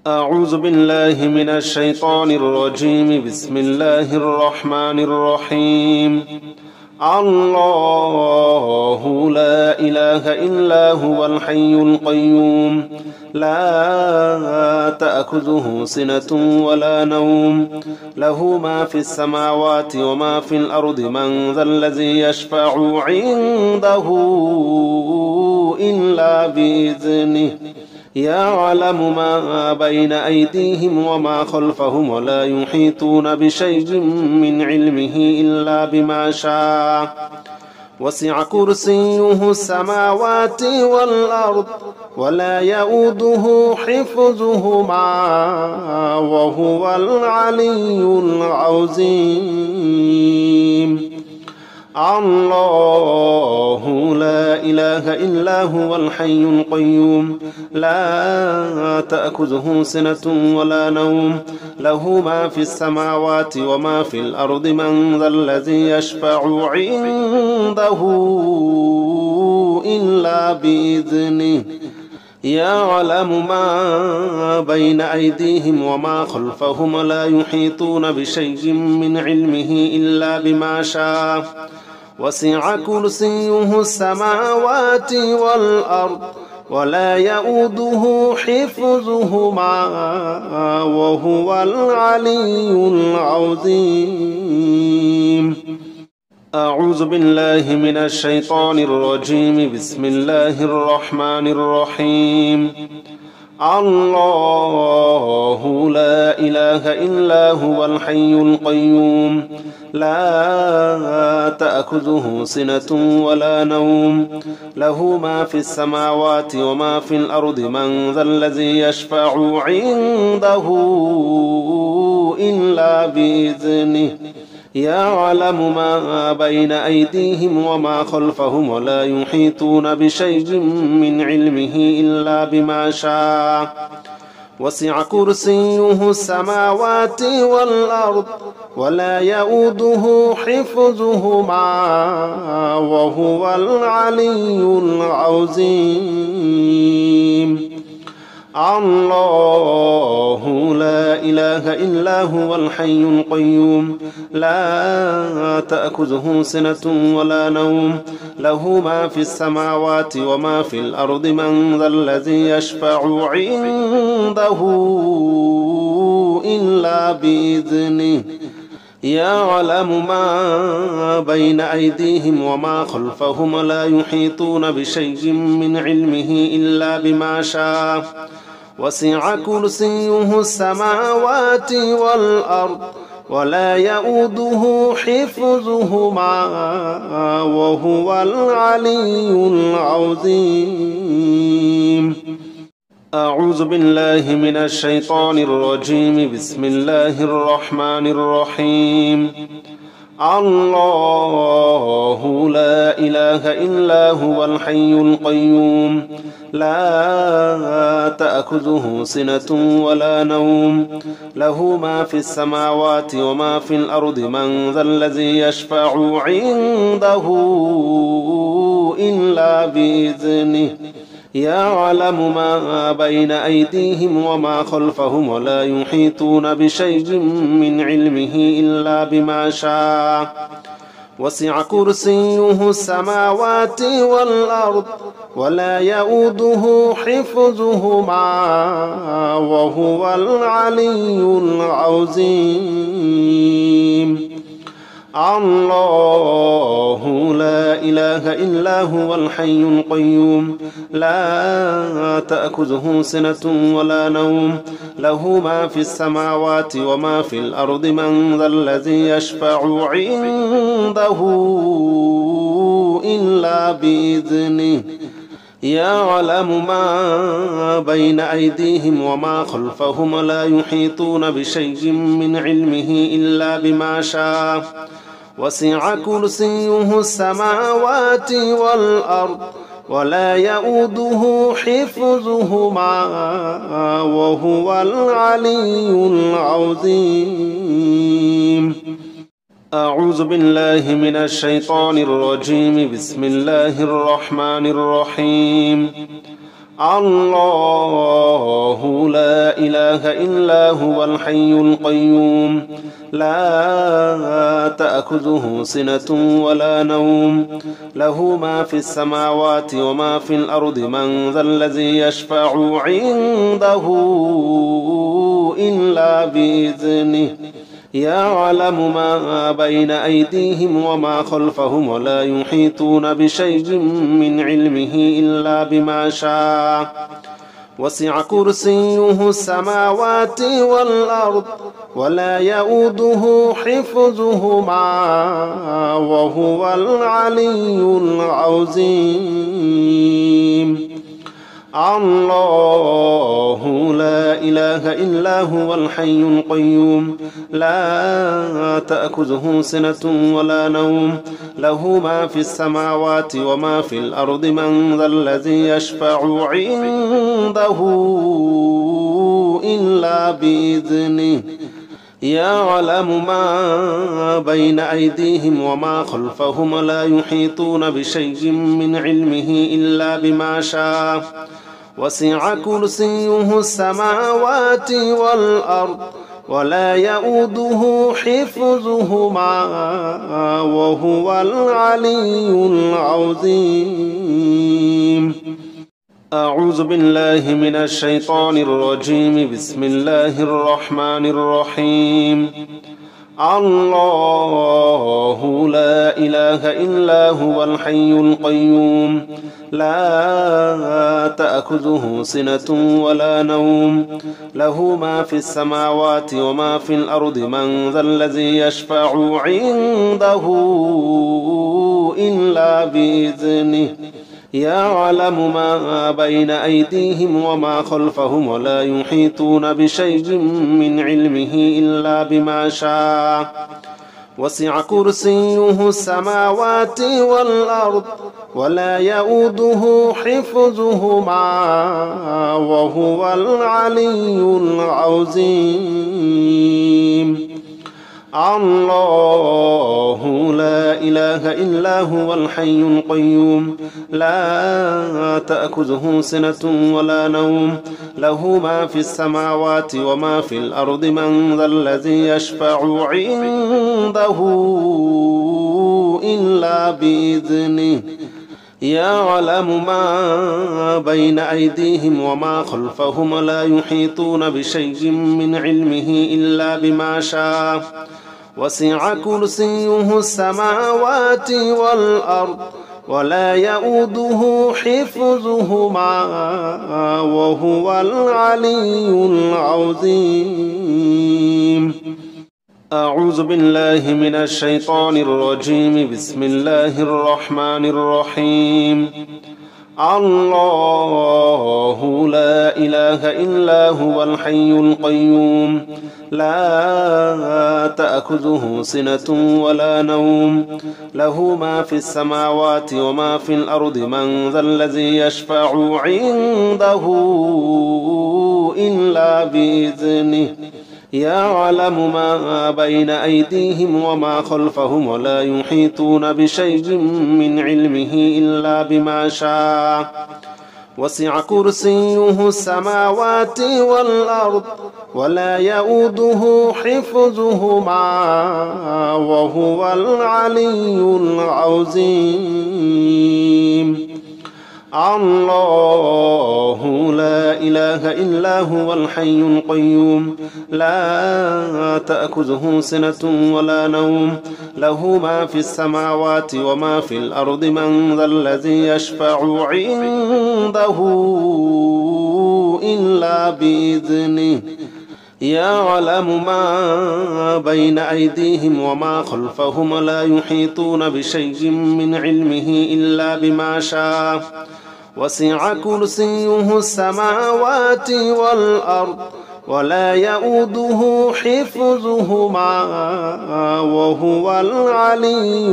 أعوذ بالله من الشيطان الرجيم. بسم الله الرحمن الرحيم. الله لا إله إلا هو الحي القيوم لا تأخذه سنة ولا نوم له ما في السماوات وما في الأرض من ذا الذي يشفع عنده إلا بإذنه يعلم ما بين أيديهم وما خلفهم ولا يحيطون بشيء من علمه إلا بما شاء وسع كرسيه السماوات والأرض ولا يؤوده حفظهما وهو العلي العظيم. الله لا إله إلا هو الحي القيوم لا تأخذه سنة ولا نوم له ما في السماوات وما في الأرض من ذا الذي يشفع عنده إلا بإذنه يعلم ما بين أيديهم وما خلفهم ولا يحيطون بشيء من علمه إلا بما شاء وسع كرسيه السماوات والأرض ولا يؤوده حفظهما وهو العلي العظيم. أعوذ بالله من الشيطان الرجيم. بسم الله الرحمن الرحيم. الله لا إله إلا هو الحي القيوم لا تأخذه سنة ولا نوم له ما في السماوات وما في الأرض من ذا الذي يشفع عنده إلا بإذنه يعلم ما بين أيديهم وما خلفهم ولا يحيطون بشيء من علمه إلا بما شاء وسع كرسيه السماوات والأرض ولا يؤوده حفظهما وهو العلي العظيم. الله لا إله إلا هو الحي القيوم لا تأخذه سنة ولا نوم له ما في السماوات وما في الأرض من ذا الذي يشفع عنده إلا بإذنه يعلم ما بين أيديهم وما خلفهم ولا يحيطون بشيء من علمه إلا بما شاء وسع كرسيه السماوات والأرض ولا يؤوده حفظهما وهو العلي العظيم. أعوذ بالله من الشيطان الرجيم. بسم الله الرحمن الرحيم. الله لا إله إلا هو الحي القيوم لا تأخذه سنة ولا نوم له ما في السماوات وما في الأرض من ذا الذي يشفع عنده إلا بإذنه يعلم ما بين أيديهم وما خلفهم ولا يحيطون بشيء من علمه إلا بما شاء وسع كرسيه السماوات والأرض ولا يؤوده حفظهما وهو العلي العظيم. الله لا إله إلا هو الحي القيوم لا تأخذه سنة ولا نوم له ما في السماوات وما في الأرض من ذا الذي يشفع عنده إلا بإذنه يعلم ما بين أيديهم وما خلفهم ولا يحيطون بشيء من علمه إلا بما شاء وسع كرسيه السماوات والأرض ولا يؤوده حفظهما وهو العلي العظيم. أعوذ بالله من الشيطان الرجيم. بسم الله الرحمن الرحيم. الله لا إله إلا هو الحي القيوم لا تأخذه سنة ولا نوم له ما في السماوات وما في الأرض من ذا الذي يشفع عنده إلا بإذنه يعلم ما بين أيديهم وما خلفهم ولا يحيطون بشيء من علمه إلا بما شاء وسع كرسيه السماوات والأرض ولا يؤوده حفظهما وهو العلي العظيم الله لا إله إلا هو الحي القيوم لا تأخذه سنة ولا نوم له ما في السماوات وما في الأرض من ذا الذي يشفع عنده إلا بإذنه يعلم ما بين أيديهم وما خلفهم ولا يحيطون بشيء من علمه إلا بما شاء وسع كرسيه السماوات والأرض ولا يؤوده حفظهما وهو العلي العظيم أعوذ بالله من الشيطان الرجيم بسم الله الرحمن الرحيم الله لا إله إلا هو الحي القيوم لا تأخذه سنة ولا نوم له ما في السماوات وما في الأرض من ذا الذي يشفع عنده إلا بإذنه يعلم ما بين أيديهم وما خلفهم ولا يحيطون بشيء من علمه إلا بما شاء وسع كرسيه السماوات والأرض ولا يؤوده حفظهما وهو العلي العظيم الله لا إله إلا هو الحي القيوم لا تأخذه سنة ولا نوم له ما في السماوات وما في الأرض من ذا الذي يشفع عنده إلا بإذنه يعلم ما بين أيديهم وما خلفهم ولا يحيطون بشيء من علمه إلا بما شاء وسع كرسيه السماوات والأرض ولا يؤوده حفظهما وهو العلي العظيم أعوذ بالله من الشيطان الرجيم بسم الله الرحمن الرحيم الله لا إله إلا هو الحي القيوم لا تأخذه سنة ولا نوم له ما في السماوات وما في الأرض من ذا الذي يشفع عنده إلا بإذنه يعلم ما بين أيديهم وما خلفهم ولا يحيطون بشيء من علمه إلا بما شاء وسع كرسيه السماوات والأرض ولا يؤوده حفظهما وهو العلي العظيم الله لا إله إلا هو الحي القيوم لا تأخذه سنة ولا نوم له ما في السماوات وما في الأرض من ذا الذي يشفع عنده إلا بإذنه يعلم ما بين أيديهم وما خلفهم ولا يحيطون بشيء من علمه إلا بما شاء وسع كرسيه السماوات والأرض ولا يؤوده حفظهما وهو العلي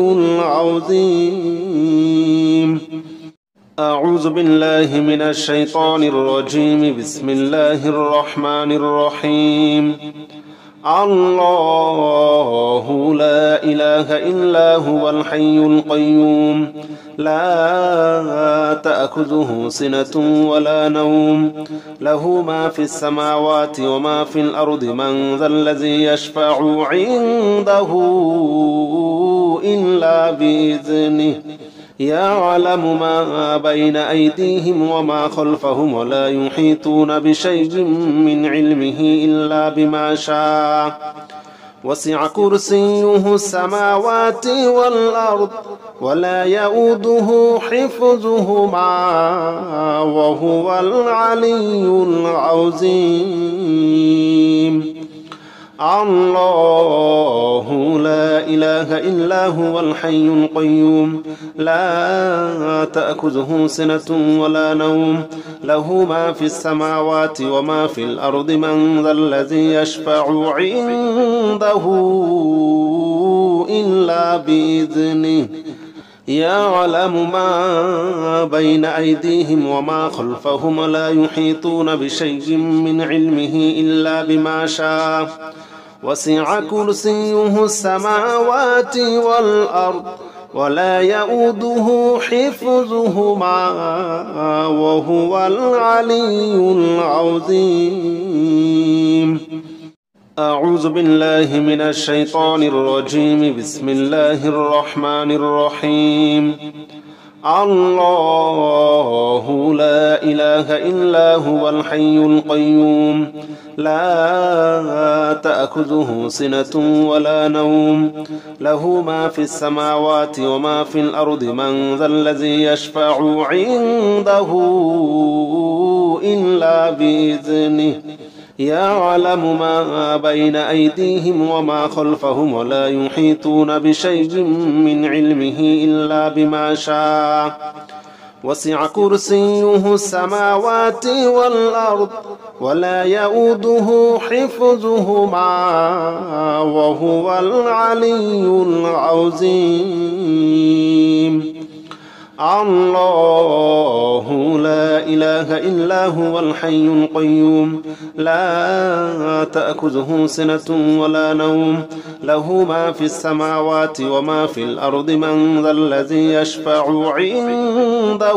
العظيم أعوذ بالله من الشيطان الرجيم بسم الله الرحمن الرحيم الله لا إله إلا هو الحي القيوم لا تأخذه سنة ولا نوم له ما في السماوات وما في الأرض من ذا الذي يشفع عنده إلا بإذنه يعلم ما بين أيديهم وما خلفهم ولا يحيطون بشيء من علمه إلا بما شاء وسع كرسيه السماوات والأرض ولا يؤوده حفظهما وهو العلي العظيم الله لا إله إلا هو الحي القيوم لا تأخذه سنة ولا نوم له ما في السماوات وما في الأرض من ذا الذي يشفع عنده إلا بإذنه يعلم ما بين أيديهم وما خلفهم لا يحيطون بشيء من علمه إلا بما شاء وسع كرسيه السماوات والأرض ولا يؤوده حفظهما وهو العلي العظيم أعوذ بالله من الشيطان الرجيم بسم الله الرحمن الرحيم الله لا إله إلا هو الحي القيوم لا تأخذه سنة ولا نوم له ما في السماوات وما في الأرض من ذا الذي يشفع عنده إلا بإذنه يعلم ما بين أيديهم وما خلفهم ولا يحيطون بشيء من علمه إلا بما شاء وسع كرسيه السماوات والأرض ولا يؤوده حفظهما وهو العلي العظيم الله لا إله إلا هو الحي القيوم لا تأخذه سنة ولا نوم له ما في السماوات وما في الأرض من ذا الذي يشفع عنده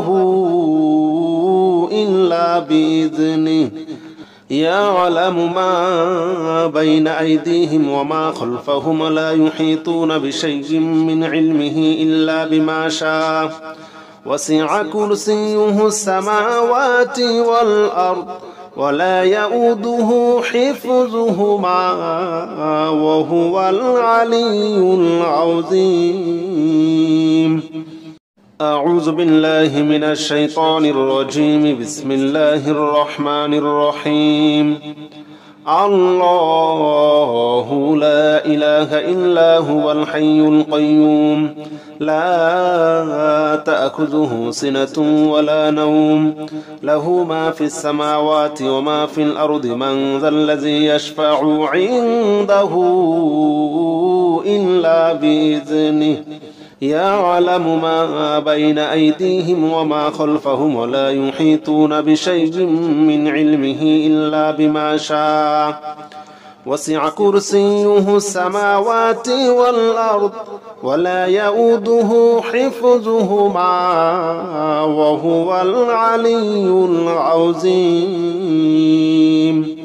إلا بإذنه يعلم ما بين أيديهم وما خلفهم لا يحيطون بشيء من علمه إلا بما شاء وسع كرسيه السماوات والأرض ولا يؤوده حفظهما وهو العلي العظيم أعوذ بالله من الشيطان الرجيم بسم الله الرحمن الرحيم الله لا إله إلا هو الحي القيوم لا تأخذه سنة ولا نوم له ما في السماوات وما في الأرض من ذا الذي يشفع عنده إلا بإذنه يعلم ما بين أيديهم وما خلفهم ولا يحيطون بشيء من علمه إلا بما شاء وسع كرسيه السماوات والأرض ولا يؤوده حفظهما وهو العلي العظيم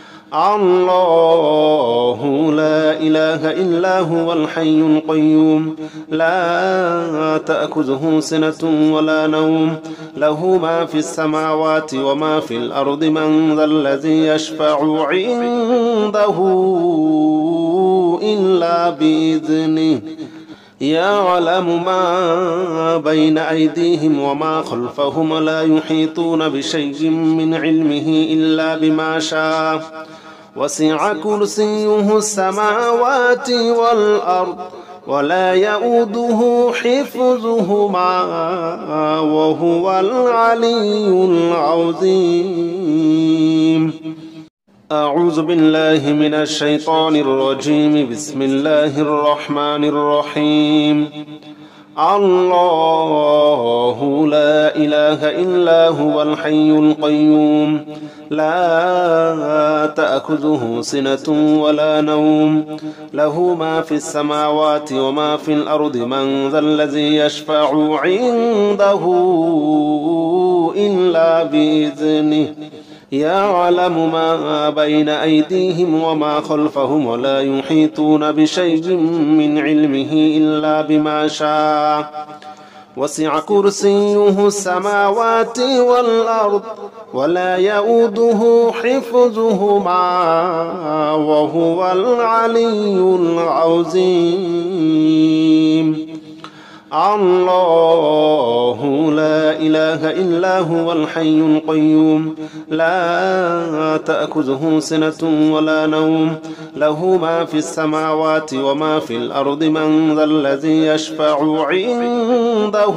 الله لا إله إلا هو الحي القيوم لا تأخذه سنة ولا نوم له ما في السماوات وما في الأرض من ذا الذي يشفع عنده إلا بإذنه يعلم ما بين أيديهم وما خلفهم لا يحيطون بشيء من علمه إلا بما شاء وسع كرسيه السماوات والأرض ولا يؤوده حفظهما وهو العلي العظيم أعوذ بالله من الشيطان الرجيم بسم الله الرحمن الرحيم الله لا إله إلا هو الحي القيوم لا تأخذه سنة ولا نوم له ما في السماوات وما في الأرض من ذا الذي يشفع عنده إلا بإذنه يعلم ما بين أيديهم وما خلفهم ولا يحيطون بشيء من علمه إلا بما شاء وسع كرسيه السماوات والأرض ولا يؤوده حفظهما وهو العلي العظيم الله لا إله إلا هو الحي القيوم لا تأخذه سنة ولا نوم له ما في السماوات وما في الأرض من ذا الذي يشفع عنده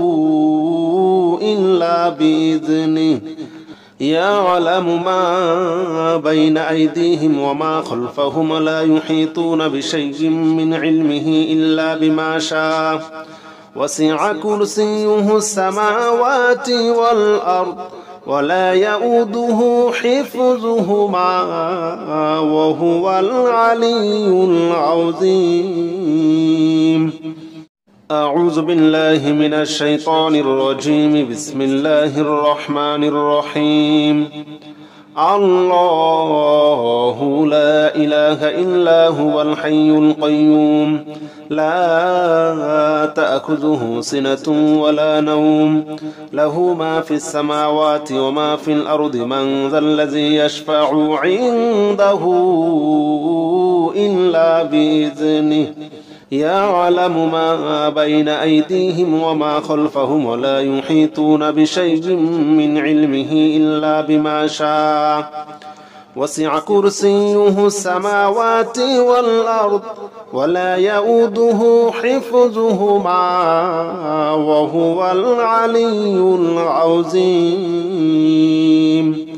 إلا بإذنه يعلم ما بين أيديهم وما خلفهم لا يحيطون بشيء من علمه إلا بما شاء وسع كرسيه السماوات والأرض ولا يؤوده حفظهما وهو العلي العظيم أعوذ بالله من الشيطان الرجيم بسم الله الرحمن الرحيم الله لا إله إلا هو الحي القيوم لا تأخذه سنة ولا نوم له ما في السماوات وما في الأرض من ذا الذي يشفع عنده إلا بإذنه يعلم ما بين أيديهم وما خلفهم ولا يحيطون بشيء من علمه إلا بما شاء وسع كرسيه السماوات والأرض ولا يؤوده حفظهما وهو العلي العظيم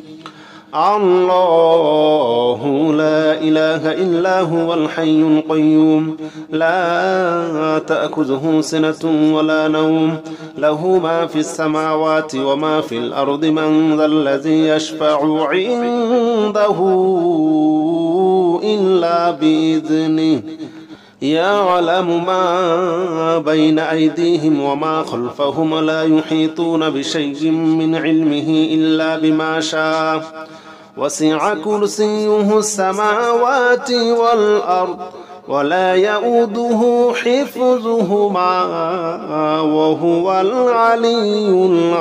الله لا إله إلا هو الحي القيوم لا تأخذه سنة ولا نوم له ما في السماوات وما في الأرض من ذا الذي يشفع عنده إلا بإذنه يعلم ما بين أيديهم وما خلفهم لا يحيطون بشيء من علمه إلا بما شاء وسع كرسيه السماوات والأرض ولا يؤوده حفظهما وهو العلي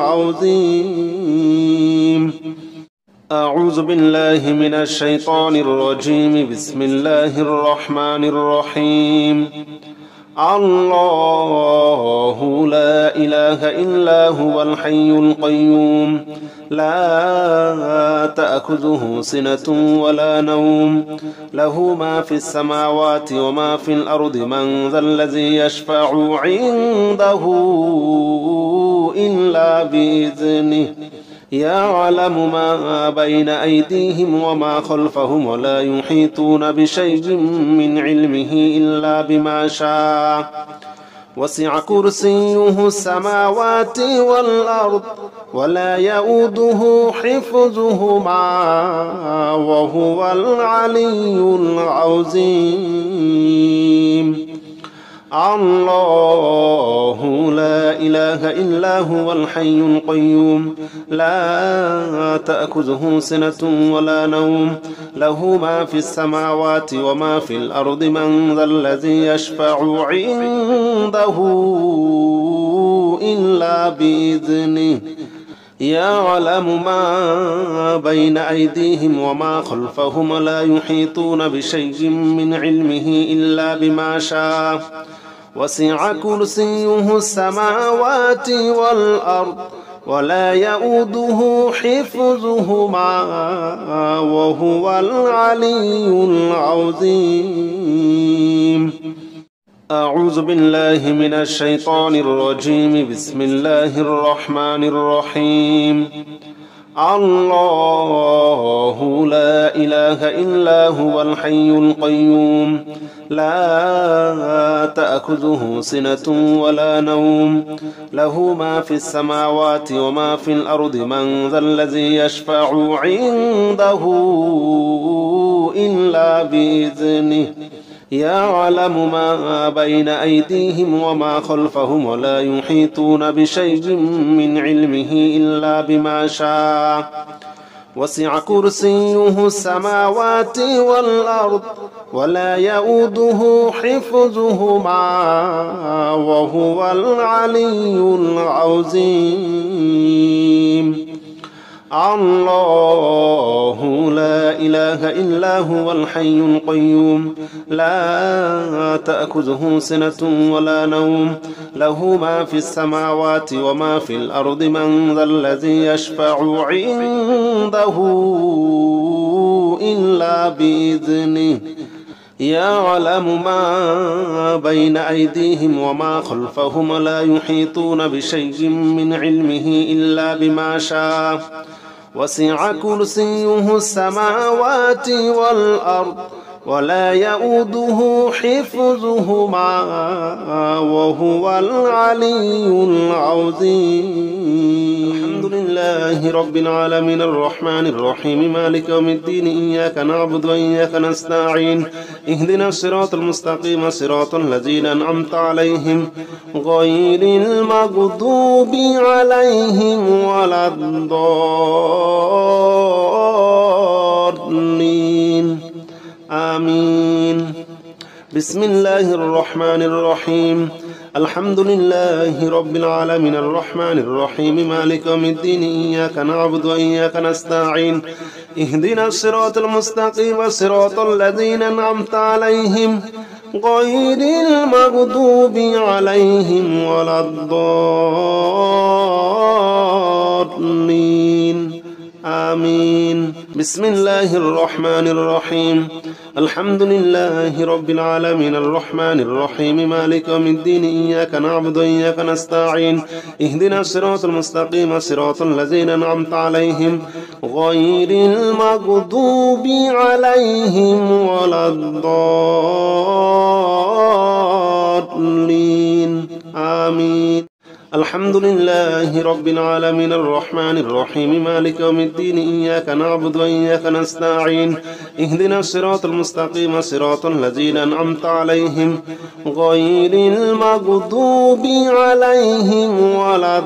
العظيم أعوذ بالله من الشيطان الرجيم بسم الله الرحمن الرحيم الله لا إله إلا هو الحي القيوم لا تأخذه سنة ولا نوم له ما في السماوات وما في الأرض من ذا الذي يشفع عنده إلا بإذنه يعلم ما بين أيديهم وما خلفهم ولا يحيطون بشيء من علمه إلا بما شاء وسع كرسيه السماوات والأرض ولا يؤوده حفظهما وهو العلي العظيم الله لا إله إلا هو الحي القيوم لا تأخذه سنة ولا نوم له ما في السماوات وما في الأرض من ذا الذي يشفع عنده إلا بإذنه يعلم ما بين أيديهم وما خلفهم لا يحيطون بشيء من علمه إلا بما شاء وسع كرسيه السماوات والأرض ولا يؤوده حفظهما وهو العلي العظيم أعوذ بالله من الشيطان الرجيم بسم الله الرحمن الرحيم الله لا إله إلا هو الحي القيوم لا تأخذه سنة ولا نوم له ما في السماوات وما في الأرض من ذا الذي يشفع عنده إلا بإذنه يعلم ما بين أيديهم وما خلفهم ولا يحيطون بشيء من علمه إلا بما شاء وسع كرسيه السماوات والأرض ولا يؤوده حفظهما وهو العلي العظيم الله لا إله إلا هو الحي القيوم لا تأخذه سنة ولا نوم له ما في السماوات وما في الأرض من ذا الذي يشفع عنده إلا بإذنه يعلم ما بين أيديهم وما خلفهم لا يحيطون بشيء من علمه إلا بما شاء وسع كرسيه السماوات والأرض ولا يؤوده حفظهما وهو العلي العظيم الحمد لله رب العالمين الرحمن الرحيم مالك يوم الدين إياك نعبد وإياك نستعين اهدنا الصراط المستقيم صراط الذين أنعمت عليهم غير المغضوب عليهم ولا الضالين آمين بسم الله الرحمن الرحيم الحمد لله رب العالمين الرحمن الرحيم مالك يوم الدين إياك نعبد وإياك نستعين اهدنا الصراط المستقيم صراط الذين أنعمت عليهم غير المغضوب عليهم ولا الضالين آمين بسم الله الرحمن الرحيم الحمد لله رب العالمين الرحمن الرحيم مالك يوم الدين إياك نعبد وإياك نستعين اهدنا الصراط المستقيم صراط الذين أنعمت عليهم غير المغضوب عليهم ولا الضالين آمين الحمد لله رب العالمين الرحمن الرحيم مالك يوم الدين إياك نعبد وإياك نستعين اهدنا الصراط المستقيم صراط الذين أنعمت عليهم غير المغضوب عليهم ولا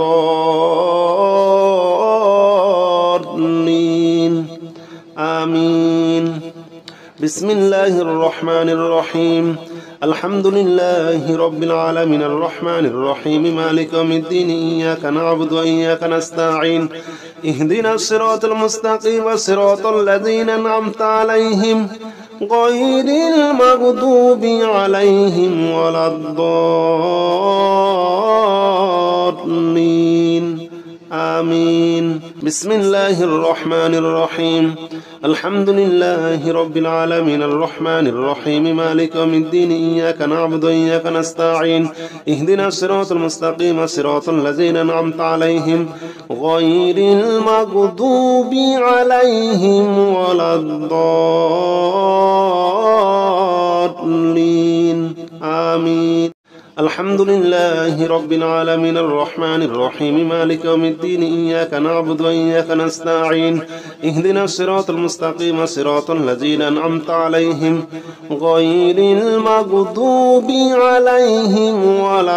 الضالين آمين بسم الله الرحمن الرحيم الحمد لله رب العالمين الرحمن الرحيم مالك يوم الدين إياك نعبد وإياك نستعين اهدنا الصراط المستقيم صراط الذين أنعمت عليهم غير المغضوب عليهم ولا الضالين آمين بسم الله الرحمن الرحيم الحمد لله رب العالمين الرحمن الرحيم مالك يوم الدين إياك نعبد وإياك نستعين اهدنا الصراط المستقيم صراط الذين أنعمت عليهم غير المغضوب عليهم ولا الضالين آمين الحمد لله رب العالمين الرحمن الرحيم مالك يوم الدين إياك نعبد وإياك نستعين اهدنا الصراط المستقيم صراط الذين أنعمت عليهم غير المغضوب عليهم ولا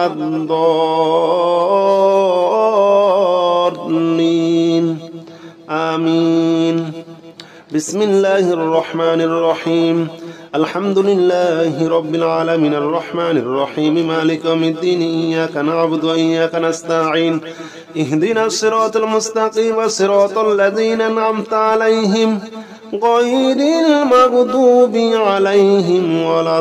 الضالين آمين بسم الله الرحمن الرحيم الحمد لله رب العالمين الرحمن الرحيم مالك يوم الدين إياك نعبد وإياك نستعين اهدنا الصراط المستقيم صراط الذين أنعمت عليهم غير المغضوب عليهم ولا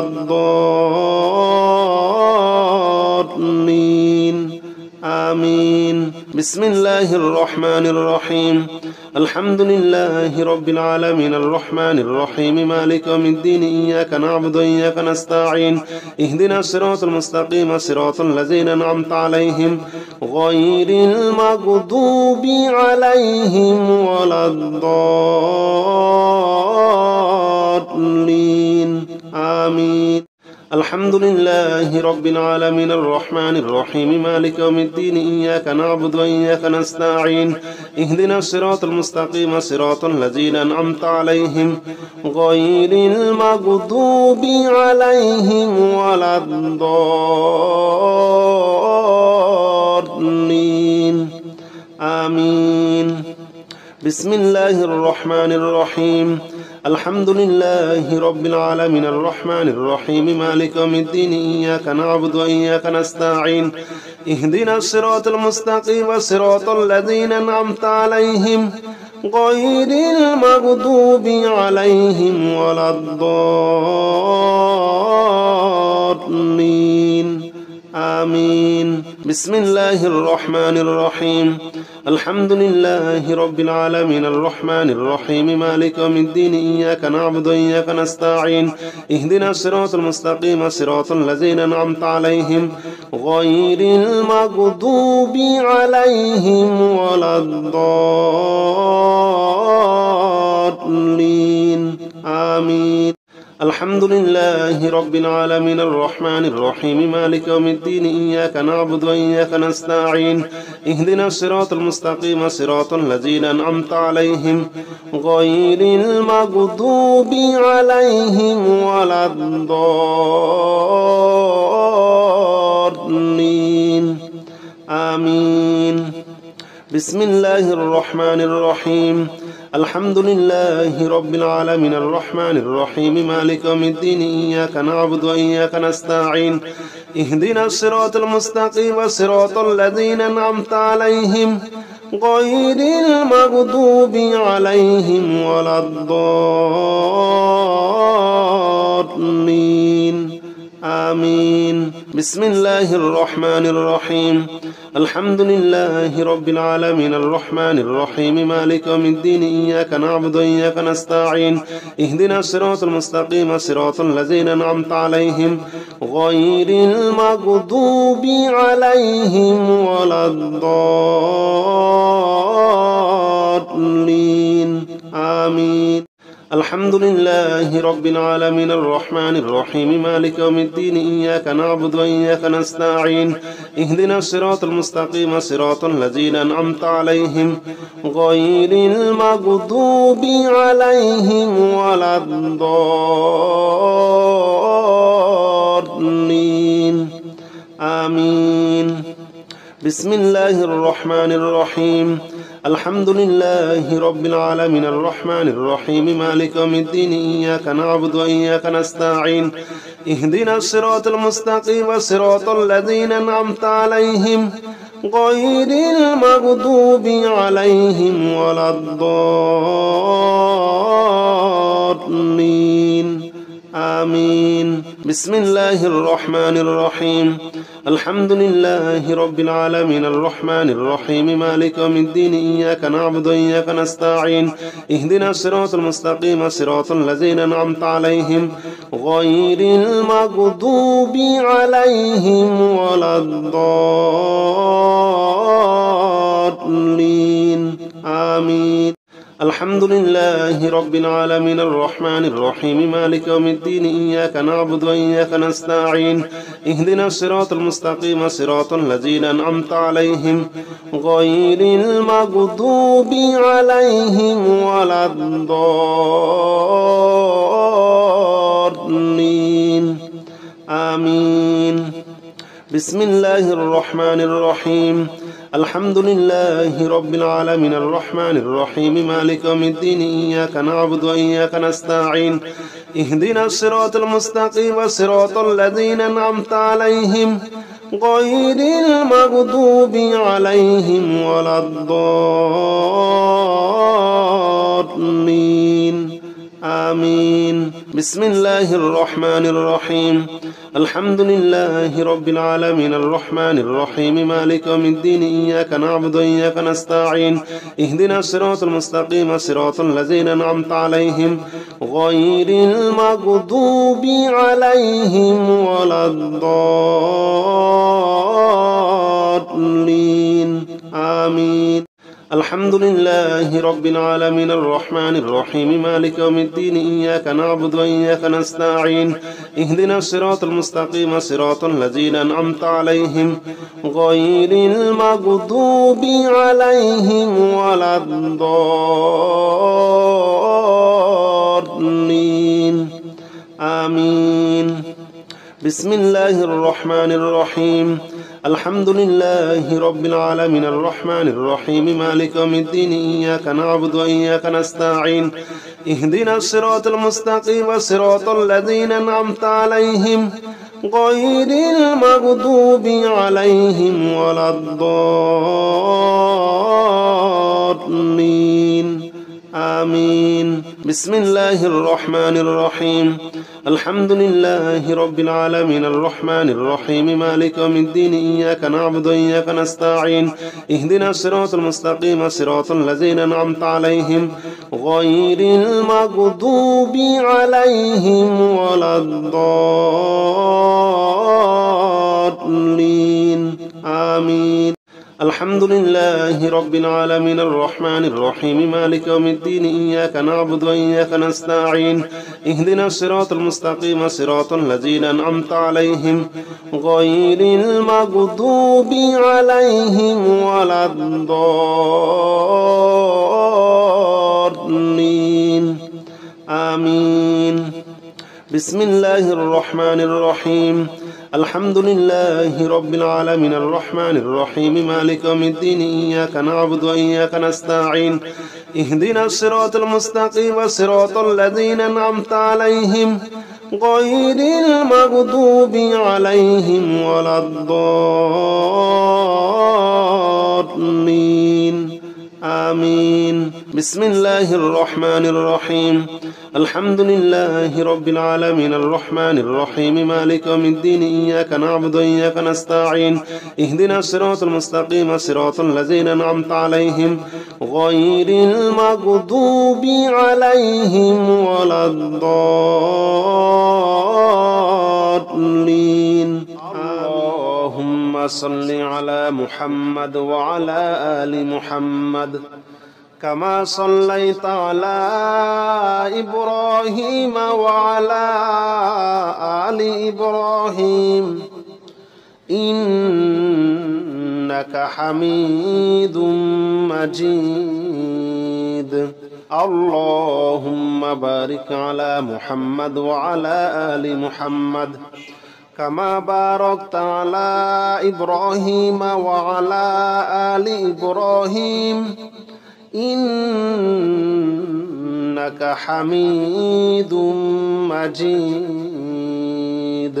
الضالين آمين بسم الله الرحمن الرحيم الحمد لله رب العالمين الرحمن الرحيم مالك يوم الدين إياك نعبد وإياك نستعين اهدنا الصراط المستقيم صراط الذين أنعمت عليهم غير المغضوب عليهم ولا الضالين آمين. الحمد لله رب العالمين الرحمن الرحيم مالك يوم الدين إياك نعبد وإياك نستعين اهدنا الصراط المستقيم صراط الذين أنعمت عليهم غير المغضوب عليهم ولا الضالين آمين. بسم الله الرحمن الرحيم الحمد لله رب العالمين الرحمن الرحيم مالك يوم الدين إياك نعبد وإياك نستعين اهدنا الصراط المستقيم صراط الذين أنعمت عليهم غير المغضوب عليهم ولا الضالين آمين. بسم الله الرحمن الرحيم الحمد لله رب العالمين الرحمن الرحيم مالك يوم الدين إياك نعبد وإياك نستعين اهدنا الصراط المستقيم صراط الذين أنعمت عليهم غير المغضوب عليهم ولا الضالين آمين. الحمد لله رب العالمين الرحمن الرحيم مالك يوم الدين إياك نعبد وإياك نستعين اهدنا الصراط المستقيم صراط الذين أنعمت عليهم غير المغضوب عليهم ولا الضالين آمين. بسم الله الرحمن الرحيم الحمد لله رب العالمين الرحمن الرحيم مالك يوم الدين إياك نعبد وإياك نستعين اهدنا الصراط المستقيم صراط الذين أنعمت عليهم غير المغضوب عليهم ولا الضالين آمين. بسم الله الرحمن الرحيم الحمد لله رب العالمين الرحمن الرحيم مالك يوم الدين إياك نعبد وإياك نستعين اهدنا الصراط المستقيم صراط الذين أنعمت عليهم غير المغضوب عليهم ولا الضالين آمين. الحمد لله رب العالمين الرحمن الرحيم مالك يوم الدين إياك نعبد وإياك نستعين اهدنا الصراط المستقيم صراط الذين أنعمت عليهم غير المغضوب عليهم ولا الضالين آمين. بسم الله الرحمن الرحيم الحمد لله رب العالمين الرحمن الرحيم مالك يوم الدين إياك نعبد وإياك نستعين اهدنا الصراط المستقيم صراط الذين أنعمت عليهم غير المغضوب عليهم ولا الضالين آمين. بسم الله الرحمن الرحيم الحمد لله رب العالمين الرحمن الرحيم مالك يوم الدين إياك نعبد وإياك نستعين اهدنا الصراط المستقيم صراط الذين أنعمت عليهم غير المغضوب عليهم ولا الضالين آمين. الحمد لله رب العالمين الرحمن الرحيم مالك يوم الدين إياك نعبد وإياك نستعين اهدنا الصراط المستقيم صراط الذين أنعمت عليهم غير المغضوب عليهم ولا الضالين آمين. بسم الله الرحمن الرحيم الحمد لله رب العالمين الرحمن الرحيم مالك يوم الدين إياك نعبد وإياك نستعين اهدنا الصراط المستقيم صراط الذين أنعمت عليهم غير المغضوب عليهم ولا الضالين آمين. بسم الله الرحمن الرحيم. الحمد لله رب العالمين الرحمن الرحيم مالك يوم الدين إياك نعبد وإياك نستعين اهدنا الصراط المستقيم صراط الذين أنعمت عليهم غير المغضوب عليهم ولا الضالين آمين. الحمد لله رب العالمين الرحمن الرحيم مالك يوم الدين إياك نعبد وإياك نستعين اهدنا الصراط المستقيم صراط الذين أنعمت عليهم غير المغضوب عليهم ولا الضالين آمين. بسم الله الرحمن الرحيم. الحمد لله رب العالمين الرحمن الرحيم مالك يوم الدين إياك نعبد وإياك نستعين اهدنا الصراط المستقيم صراط الذين أنعمت عليهم غير المغضوب عليهم ولا الضالين آمين. بسم الله الرحمن الرحيم. الحمد لله رب العالمين الرحمن الرحيم مالك يوم الدين إياك نعبد وإياك نستعين اهدنا الصراط المستقيم صراط الذين أنعمت عليهم غير المغضوب عليهم ولا الضالين آمين. الحمد لله رب العالمين الرحمن الرحيم مالك يوم الدين إياك نعبد وإياك نستعين اهدنا الصراط المستقيم صراط الذين أنعمت عليهم غير المغضوب عليهم ولا الضالين آمين. بسم الله الرحمن الرحيم. الحمد لله رب العالمين الرحمن الرحيم مالك يوم الدين إياك نعبد وإياك نستعين اهدنا الصراط المستقيم صراط الذين أنعمت عليهم غير المغضوب عليهم ولا الضالين آمين. بسم الله الرحمن الرحيم. الحمد لله رب العالمين الرحمن الرحيم مالك يوم الدين إياك نعبد وإياك نستعين اهدنا الصراط المستقيم صراط الذين أنعمت عليهم غير المغضوب عليهم ولا الضالين. اللهم صل على محمد وعلى آل محمد كما صليت على إبراهيم وعلى آل إبراهيم إنك حميد مجيد. اللهم بارك على محمد وعلى آل محمد كما باركت على إبراهيم وعلى آل إبراهيم إنك حميد مجيد.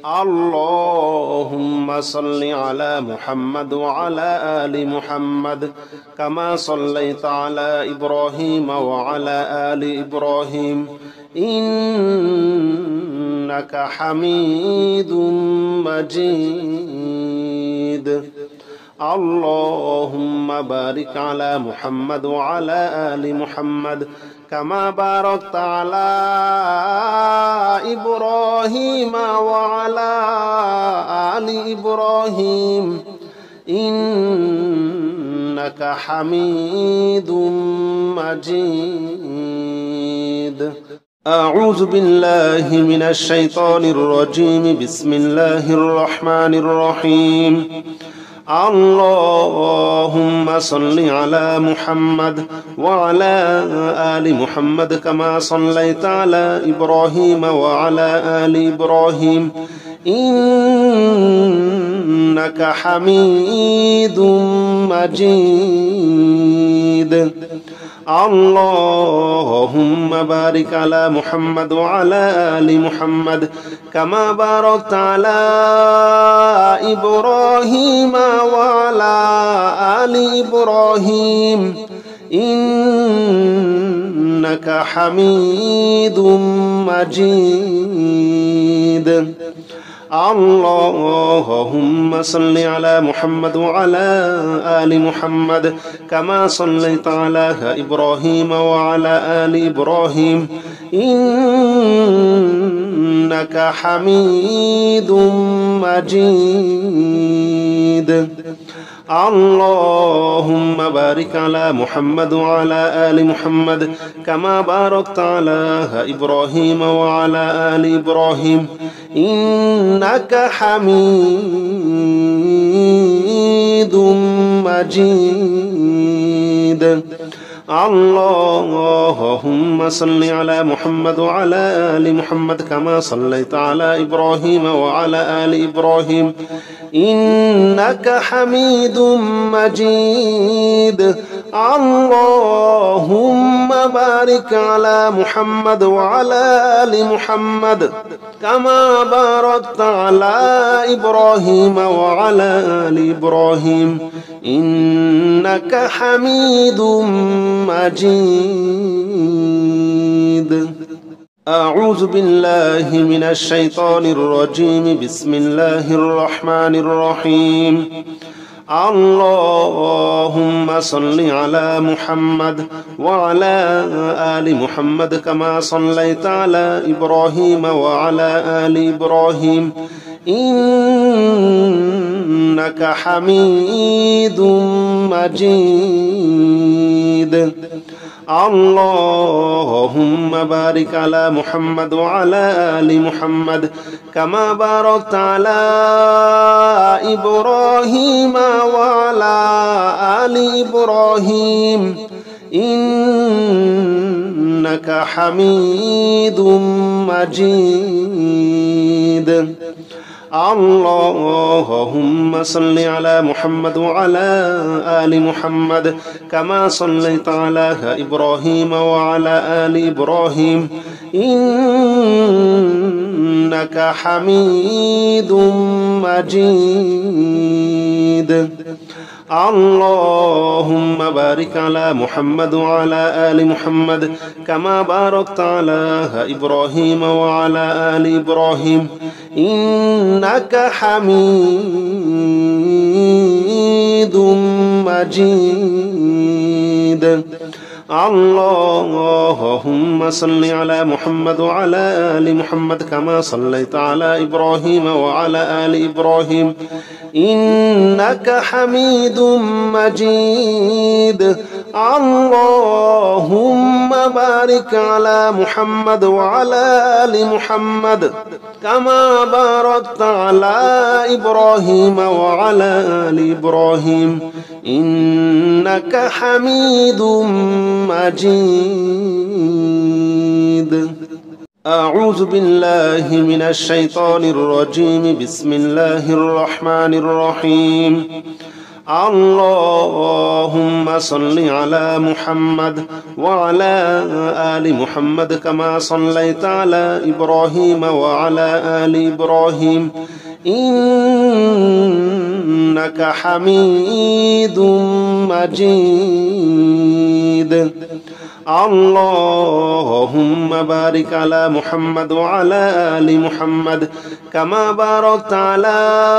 اللهم صل على محمد وعلى آل محمد كما صليت على إبراهيم وعلى آل إبراهيم إنك حميد مجيد. اللهم بارك على محمد وعلى آل محمد كما باركت على إبراهيم وعلى آل إبراهيم إنك حميد مجيد. أعوذ بالله من الشيطان الرجيم. بسم الله الرحمن الرحيم. اللهم صل على محمد وعلى آل محمد كما صليت على إبراهيم وعلى آل إبراهيم إنك حميد مجيد. اللهم بارك على محمد وعلى آل محمد كما باركت على إبراهيم وعلى آل إبراهيم إنك حميد مجيد. اللهم صل على محمد وعلى آل محمد كما صليت على إبراهيم وعلى آل إبراهيم إنك حميد مجيد. اللهم بارك على محمد وعلى آل محمد كما باركت على إبراهيم وعلى آل إبراهيم إنك حميد مجيد. اللهم صل على محمد وعلى آل محمد كما صليت على إبراهيم وعلى آل إبراهيم إنك حميد مجيد. اللهم بارك على محمد وعلى آل محمد كما باركت على إبراهيم وعلى آل إبراهيم إنك حميد مجيد. أعوذ بالله من الشيطان الرجيم. بسم الله الرحمن الرحيم. اللهم صل على محمد وعلى آل محمد كما صليت على إبراهيم وعلى آل إبراهيم إنك حميد مجيد. اللهم بارك على محمد وعلى آل محمد كما باركت على إبراهيم وعلى آل إبراهيم إنك حميد مجيد. اللهم صل على محمد وعلى آل محمد كما صليت على إبراهيم وعلى آل إبراهيم إنك حميد مجيد. اللهم بارك على محمد وعلى آل محمد كما باركت على إبراهيم وعلى آل إبراهيم إنك حميد مجيد. اللهم صل على محمد وعلى آل محمد كما صليت على إبراهيم وعلى آل إبراهيم إنك حميد مجيد. اللهم بارك على محمد وعلى آل محمد كما باركت على إبراهيم وعلى آل إبراهيم إنك حميد مجيد. أعوذ بالله من الشيطان الرجيم. بسم الله الرحمن الرحيم. اللهم صل على محمد وعلى آل محمد كما صليت على إبراهيم وعلى آل إبراهيم إنك حميد مجيد. اللهم بارك على محمد وعلى آل محمد كما باركت على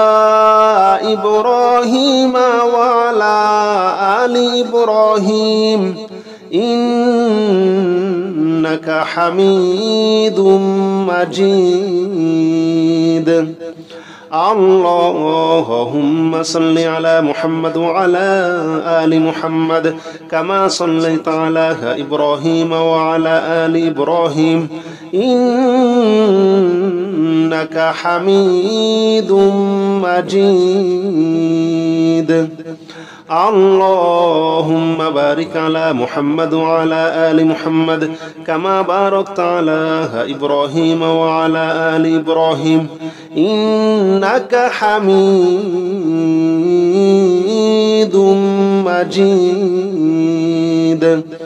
إبراهيم وعلى آل إبراهيم إنك حميد مجيد. اللهم صل على محمد وعلى آل محمد كما صليت على إبراهيم وعلى آل إبراهيم إنك حميد مجيد. اللهم بارك على محمد وعلى آل محمد كما باركت على إبراهيم وعلى آل إبراهيم إنك حميد مجيد.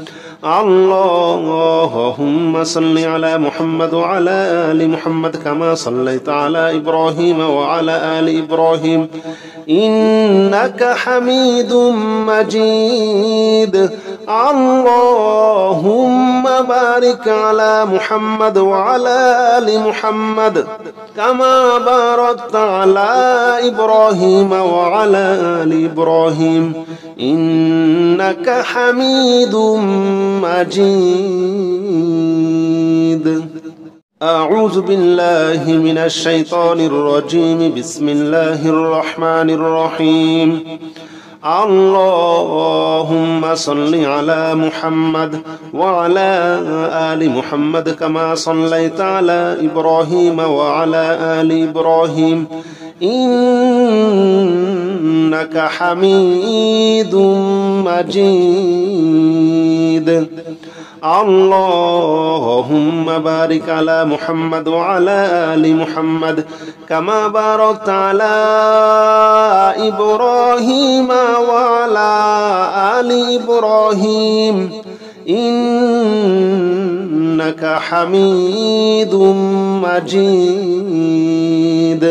اللهم صل على محمد وعلى آل محمد كما صليت على إبراهيم وعلى آل إبراهيم إنك حميد مجيد. اللهم بارك على محمد وعلى آل محمد كما باركت على إبراهيم وعلى آل إبراهيم إنك حميد مجيد. أعوذ بالله من الشيطان الرجيم. بسم الله الرحمن الرحيم. اللهم صل على محمد وعلى آل محمد كما صليت على إبراهيم وعلى آل إبراهيم إنك حميد مجيد. اللهم بارك على محمد وعلى آل محمد كما باركت على إبراهيم وعلى آل إبراهيم إنك حميد مجيد.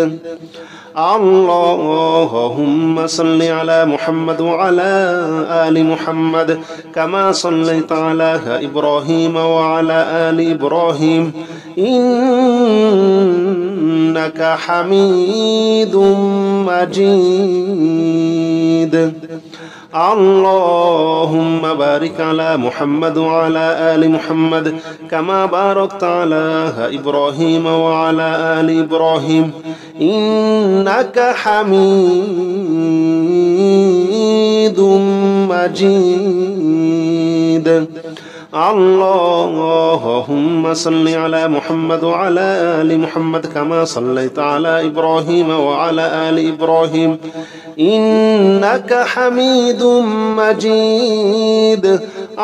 اللهم صل على محمد وعلى آل محمد كما صليت على إبراهيم وعلى آل إبراهيم إنك حميد مجيد. اللهم بارك على محمد وعلى آل محمد كما باركت على إبراهيم وعلى آل إبراهيم إنك حميد مجيد. اللهم صل على محمد وعلى آل محمد كما صليت على إبراهيم وعلى آل إبراهيم إنك حميد مجيد.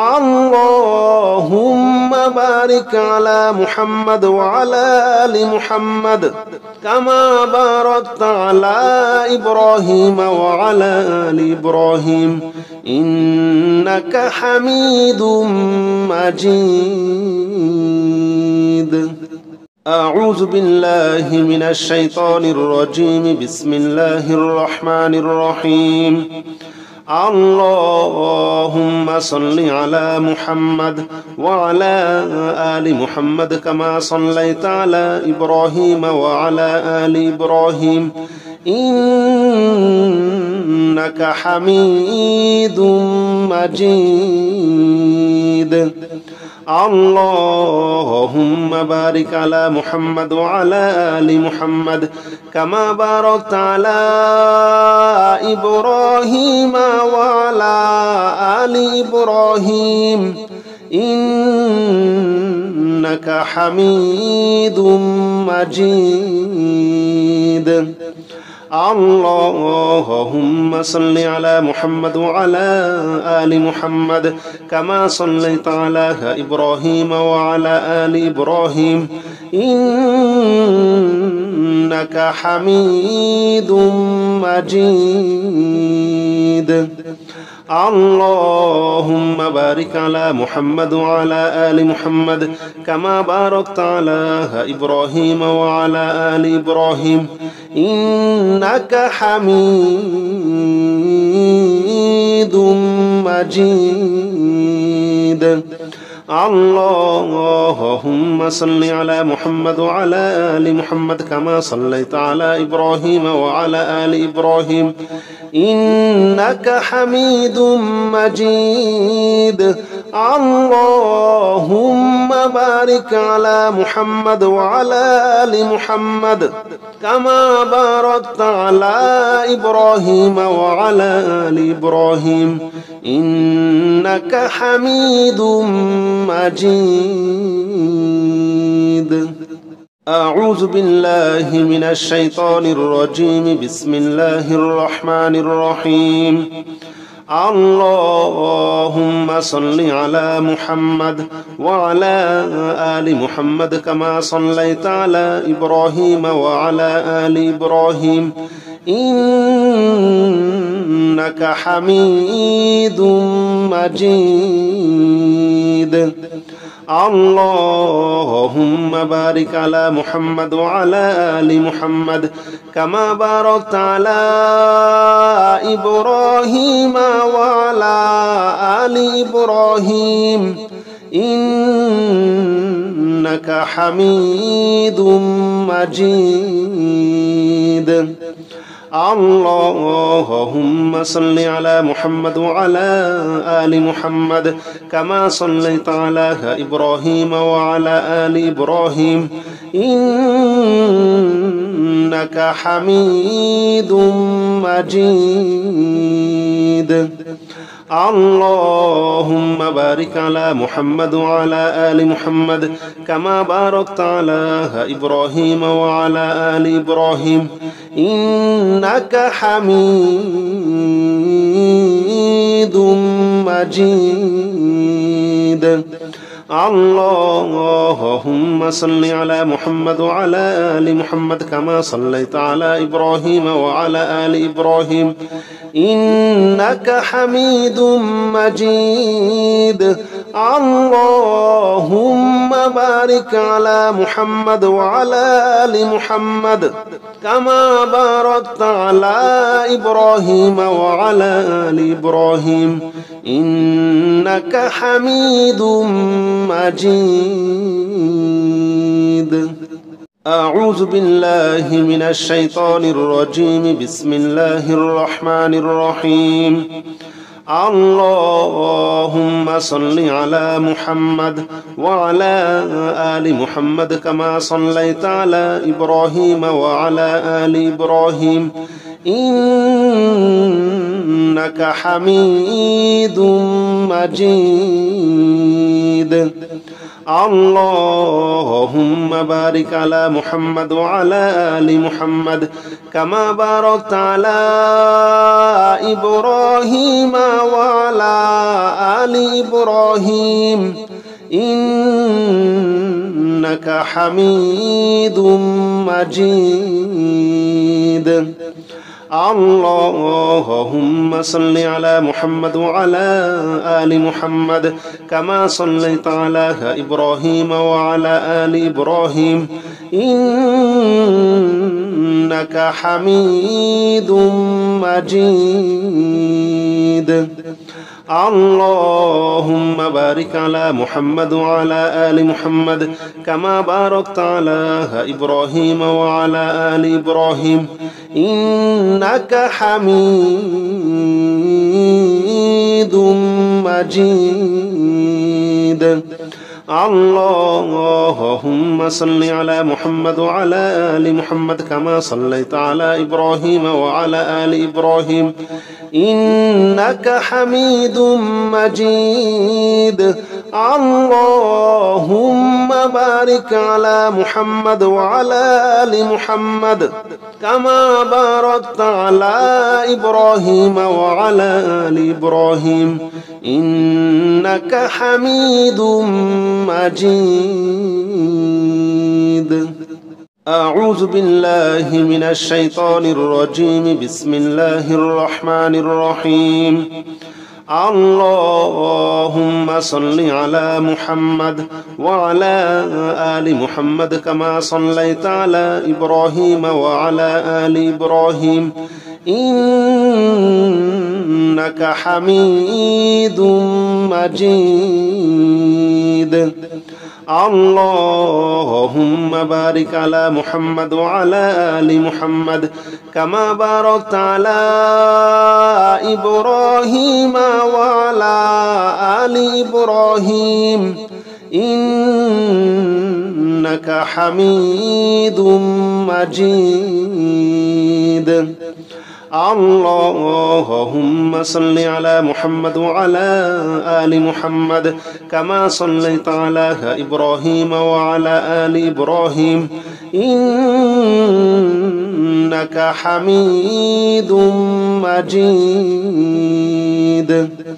اللهم بارك على محمد وعلى آل محمد كما باركت على إبراهيم وعلى آل إبراهيم إنك حميد مجيد. أعوذ بالله من الشيطان الرجيم. بسم الله الرحمن الرحيم. اللهم صل على محمد وعلى آل محمد كما صليت على إبراهيم وعلى آل إبراهيم إنك حميد مجيد. اللهم بارك على محمد وعلى آل محمد كما باركت على إبراهيم وعلى آل إبراهيم إنك حميد مجيد. اللهم صل على محمد وعلى آل محمد كما صليت على إبراهيم وعلى آل إبراهيم إنك حميد مجيد. اللهم بارك على محمد وعلى آل محمد كما باركت على إبراهيم وعلى آل إبراهيم إنك حميد مجيد. اللهم صل على محمد وعلى آل محمد كما صليت على إبراهيم وعلى آل إبراهيم إنك حميد مجيد. اللهم بارك على محمد وعلى آل محمد كما باركت على إبراهيم وعلى آل إبراهيم إنك حميد مجيد. أعوذ بالله من الشيطان الرجيم. بسم الله الرحمن الرحيم. اللهم صل على محمد وعلى آل محمد كما صليت على إبراهيم وعلى آل إبراهيم إنك حميد مجيد. اللهم بارك على محمد وعلى آل محمد كما باركت على إبراهيم وعلى آل إبراهيم إنك حميد مجيد. اللهم صل على محمد وعلى آل محمد كما صليت على إبراهيم وعلى آل إبراهيم إنك حميد مجيد. اللهم بارك على محمد وعلى آل محمد كما باركت على إبراهيم وعلى آل إبراهيم إنك حميد مجيد. اللهم صل على محمد وعلى آل محمد كما صليت على إبراهيم وعلى آل إبراهيم إنك حميد مجيد. اللهم بارك على محمد وعلى آل محمد كما باركت على إبراهيم وعلى آل إبراهيم إنك حميد مجيد. أعوذ بالله من الشيطان الرجيم. بسم الله الرحمن الرحيم. اللهم صل على محمد وعلى آل محمد كما صليت على إبراهيم وعلى آل إبراهيم إنك حميد مجيد. اللهم بارك على محمد وعلى آل محمد كما باركت على إبراهيم وعلى آل إبراهيم إنك حميد مجيد. اللهم صل على محمد وعلى آل محمد كما صليت على إبراهيم وعلى آل إبراهيم إنك حميد مجيد. اللهم بارك على محمد وعلى آل محمد كما باركت على إبراهيم وعلى آل إبراهيم إنك حميد مجيد. اللهم صل على محمد وعلى آل محمد كما صليت على إبراهيم وعلى آل إبراهيم إنك حميد مجيد. اللهم بارك على محمد وعلى آل محمد كما باركت على إبراهيم وعلى آل إبراهيم إنك حميد مجيد. أعوذ بالله من الشيطان الرجيم. بسم الله الرحمن الرحيم. اللهم صل على محمد وعلى آل محمد كما صليت على إبراهيم وعلى آل إبراهيم إنك حميد مجيد. اللهم بارك على محمد وعلى آل محمد كما باركت على إبراهيم وعلى آل إبراهيم إنك حميد مجيد. اللهم صل على محمد وعلى آل محمد كما صليت على إبراهيم وعلى آل إبراهيم إنك حميد مجيد.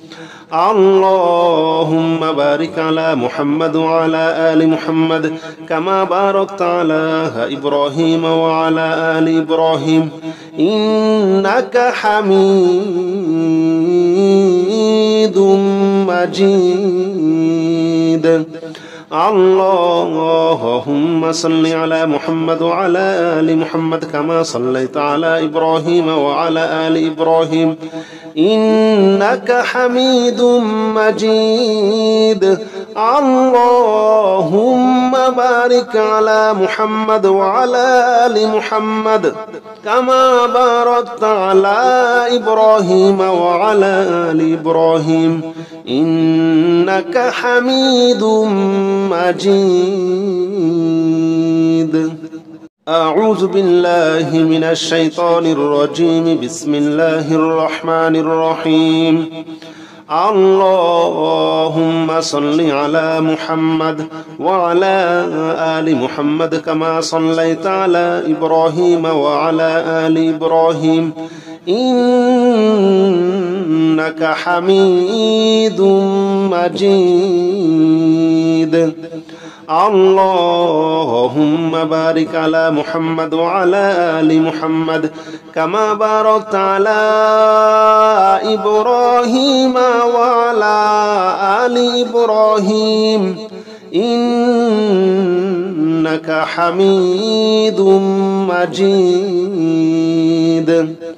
اللهم بارك على محمد وعلى آل محمد كما باركت على إبراهيم وعلى آل إبراهيم إنك حميد مجيد. اللهم صل على محمد وعلى آل محمد كما صليت على إبراهيم وعلى آل إبراهيم إنك حميد مجيد. اللهم بارك على محمد وعلى آل محمد كما باركت على إبراهيم وعلى آل إبراهيم إنك حميد مجيد. أعوذ بالله من الشيطان الرجيم. بسم الله الرحمن الرحيم. اللهم صل على محمد وعلى آل محمد كما صليت على إبراهيم وعلى آل إبراهيم إنك حميد مجيد. اللهم بارك على محمد وعلى آل محمد كما باركت على إبراهيم وعلى آل إبراهيم إنك حميد مجيد.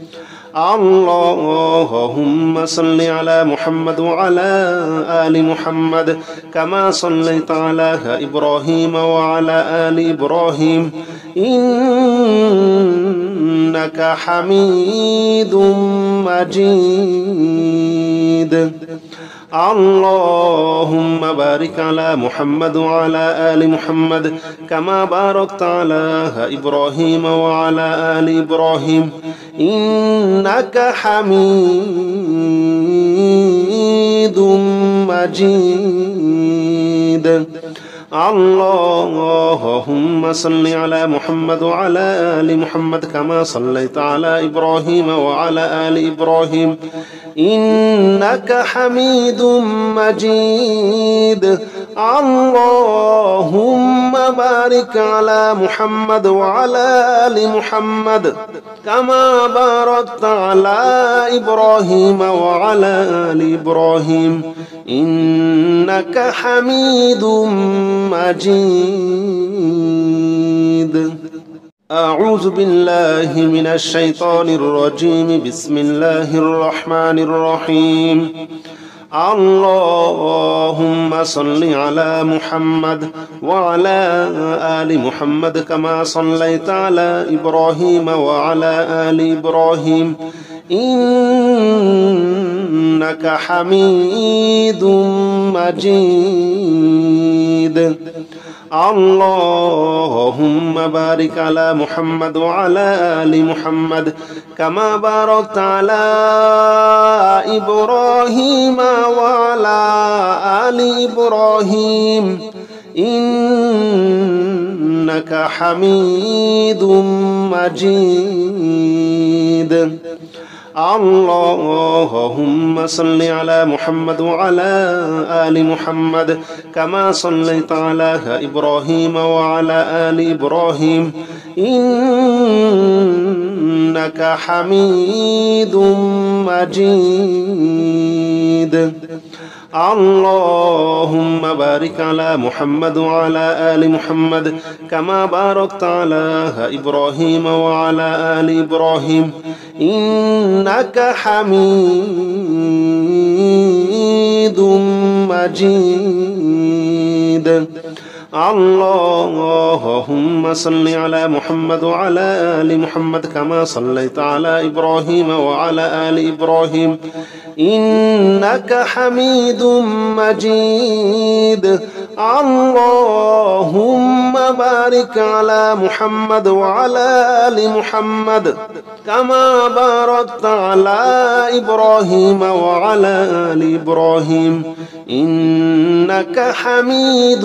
اللهم صل على محمد وعلى آل محمد كما صليت على إبراهيم وعلى آل إبراهيم إنك حميد مجيد. اللهم بارك على محمد وعلى آل محمد كما باركت على إبراهيم وعلى آل إبراهيم إنك حميد مجيد. اللهم صل على محمد وعلى آل محمد كما صليت على إبراهيم وعلى آل إبراهيم إنك حميد مجيد. اللهم بارك على محمد وعلى آل محمد كما باركت على إبراهيم وعلى آل إبراهيم إنك حميد مجيد. أعوذ بالله من الشيطان الرجيم. بسم الله الرحمن الرحيم. اللهم صل على محمد وعلى آل محمد كما صليت على إبراهيم وعلى آل إبراهيم إنك حميد مجيد. اللهم بارك على محمد وعلى آل محمد كما باركت على إبراهيم وعلى آل إبراهيم إنك حميد مجيد. اللهم صل على محمد وعلى آل محمد كما صليت على إبراهيم وعلى آل إبراهيم إنك حميد مجيد. اللهم بارك على محمد وعلى آل محمد كما باركت على إبراهيم وعلى آل إبراهيم إنك حميد مجيد. اللهم صل على محمد وعلى آل محمد كما صليت على إبراهيم وعلى آل إبراهيم إنك حميد مجيد. اللهم بارك على محمد وعلى آل محمد كما باركت على إبراهيم وعلى آل إبراهيم إنك حميد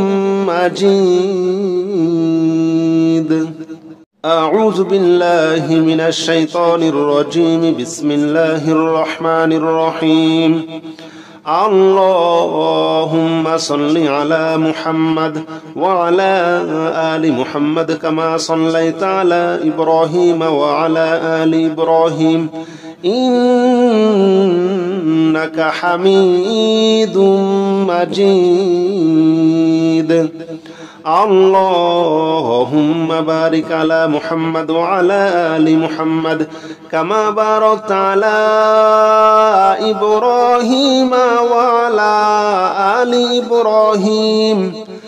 مجيد. أعوذ بالله من الشيطان الرجيم. بسم الله الرحمن الرحيم. اللهم صل على محمد وعلى آل محمد كما صليت على إبراهيم وعلى آل إبراهيم إنك حميد مجيد. اللهم بارك على محمد وعلى آل محمد كما باركت على إبراهيم وعلى آل إبراهيم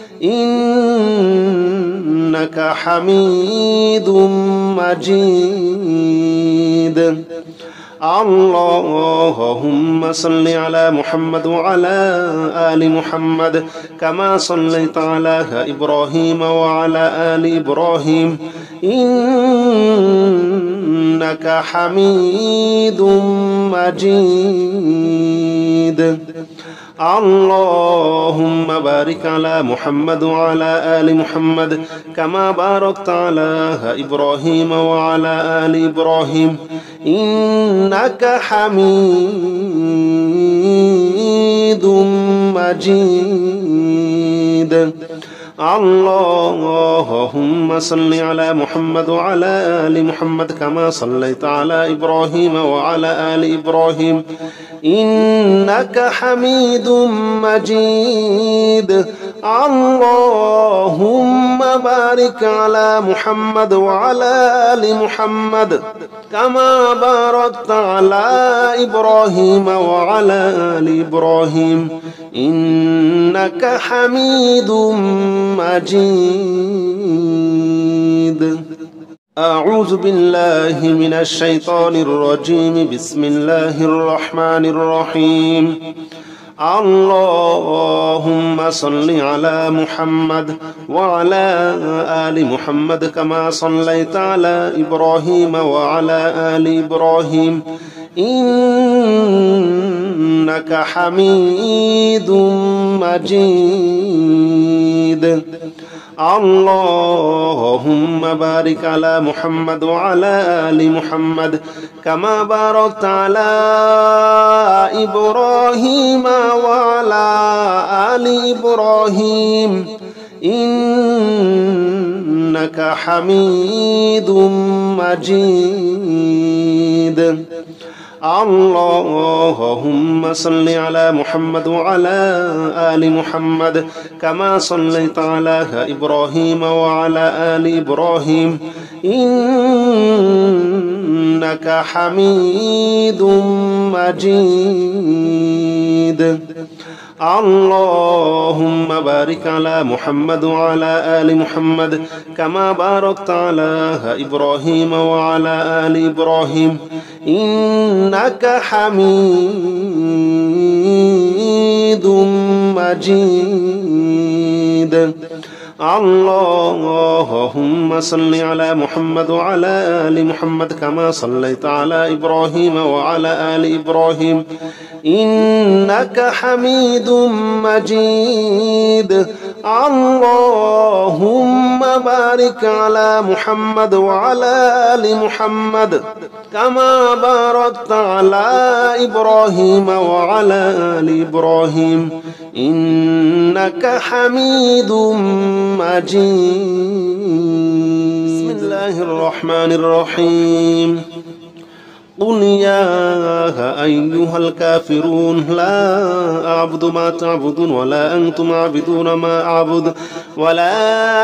إنك حميد مجيد. اللهم صل على محمد وعلى آل محمد كما صليت على إبراهيم وعلى آل إبراهيم إنك حميد مجيد. اللهم بارك على محمد وعلى آل محمد كما باركت على إبراهيم وعلى آل إبراهيم إنك حميد مجيد. اللهم صل على محمد وعلى آل محمد كما صليت على إبراهيم وعلى آل إبراهيم إنك حميد مجيد. اللهم بارك على محمد وعلى آل محمد كما باركت على إبراهيم وعلى آل إبراهيم إنك حميد مجيد. أعوذ بالله من الشيطان الرجيم. بسم الله الرحمن الرحيم. اللهم صل على محمد وعلى آل محمد كما صليت على إبراهيم وعلى آل إبراهيم إنك حميد مجيد. اللهم بارك على محمد وعلى آل محمد كما باركت على إبراهيم وعلى آل إبراهيم إنك حميد مجيد. اللهم صل على محمد وعلى آل محمد كما صليت على إبراهيم وعلى آل إبراهيم إنك حميد مجيد. اللهم بارك على محمد وعلى آل محمد كما باركت على إبراهيم وعلى آل إبراهيم إنك حميد مجيد. اللهم صل على محمد وعلى آل محمد كما صليت على إبراهيم وعلى آل إبراهيم إنك حميد مجيد. اللهم بارك على محمد وعلى آل محمد كما باركت على إبراهيم وعلى آل إبراهيم إنك حميد مجيد. بسم الله الرحمن الرحيم. قل يا أيها الكافرون لا أعبد ما تعبدون ولا أنتم عابدون ما أعبد ولا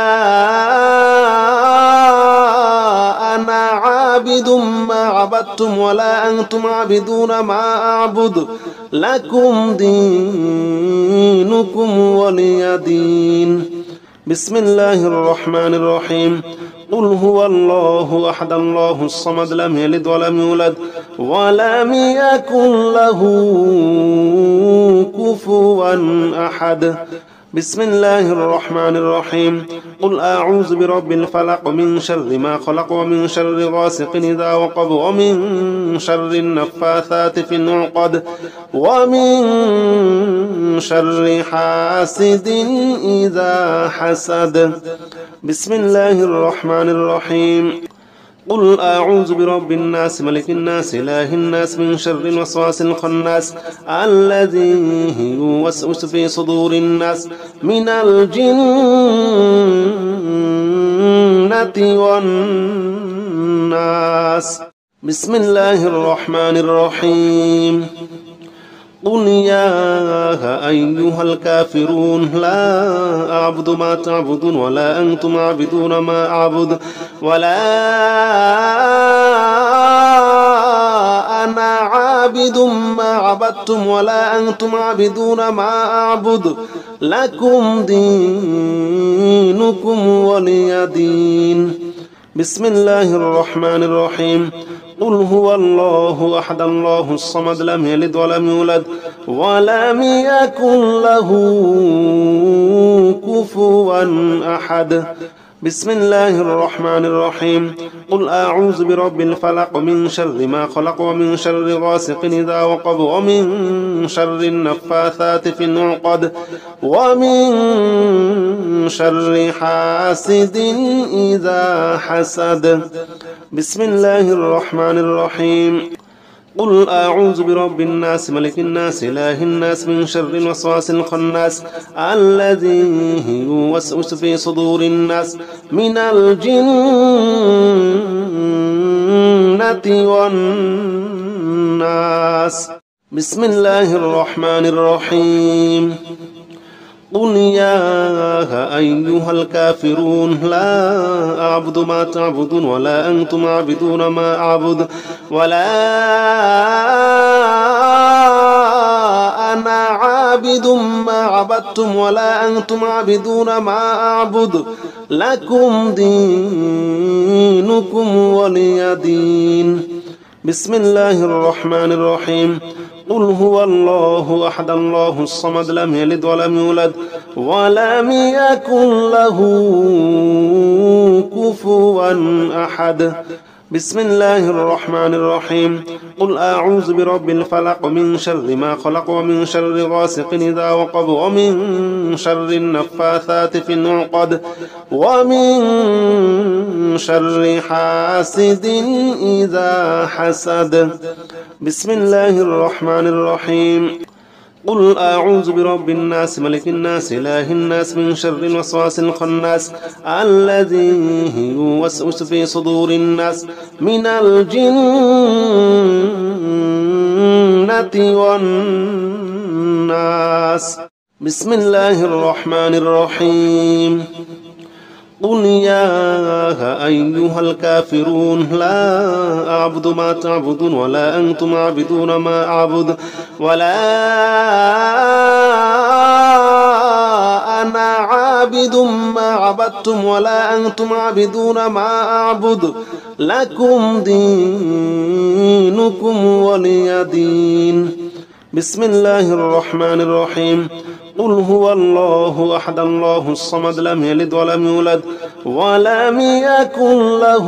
أنا عابد ما عبدتم ولا أنتم عابدون ما أعبد لكم دينكم ولي دين. بسم الله الرحمن الرحيم. قل هو الله أحد الله الصمد لم يلد ولم يولد ولم يكن له كفوا أحد. بسم الله الرحمن الرحيم. قل أعوذ برب الفلق من شر ما خلق ومن شر غاسق إذا وقب ومن شر النفاثات في العقد ومن شر حاسد إذا حسد. بسم الله الرحمن الرحيم. قل أعوذ برب الناس ملك الناس إله الناس من شر الوسواس الخناس الذي يوسوس في صدور الناس من الجنة والناس. بسم الله الرحمن الرحيم قل يا أيها الكافرون لا أعبد ما تعبدون ولا أنتم عابدون ما أعبد ولا أنا عابد ما عبدتم ولا أنتم عابدون ما أعبد لكم دينكم ولي دين. بسم الله الرحمن الرحيم قل هو الله أحد الله الصمد لم يلد ولم يولد ولم يكن له كفوا أحد. بسم الله الرحمن الرحيم قل أعوذ برب الفلق من شر ما خلق ومن شر غاسق إذا وقب ومن شر النفاثات في العقد ومن شر حاسد إذا حسد. بسم الله الرحمن الرحيم قل أعوذ برب الناس ملك الناس إله الناس من شر الوسواس الخناس الذي يوسوس في صدور الناس من الجنة والناس. بسم الله الرحمن الرحيم قل يا أيها الكافرون لا أعبد ما تعبدون ولا أنتم عابدون ما أعبد ولا أنا عابد ما عبدتم ولا أنتم عابدون ما أعبد لكم دينكم ولي دين. بسم الله الرحمن الرحيم قل هو الله أحد الله الصمد لم يلد ولم يولد ولم يكن له كفوا أحد. بسم الله الرحمن الرحيم قل أعوذ برب الفلق من شر ما خلق ومن شر غاسق إذا وقب ومن شر النفاثات في العقد ومن شر حاسد إذا حسد. بسم الله الرحمن الرحيم قل أعوذ برب الناس ملك الناس إله الناس من شر الوسواس الخناس الذي يوسوس في صدور الناس من الجنة والناس. بسم الله الرحمن الرحيم قل يا أيها الكافرون لا أعبد ما تعبدون ولا أنتم عابدون ما أعبد ولا أنا عابد ما عبدتم ولا أنتم عابدون ما أعبد لكم دينكم ولي دين. بسم الله الرحمن الرحيم قل هو الله أحد الله الصمد لم يلد ولم يولد ولم يكن له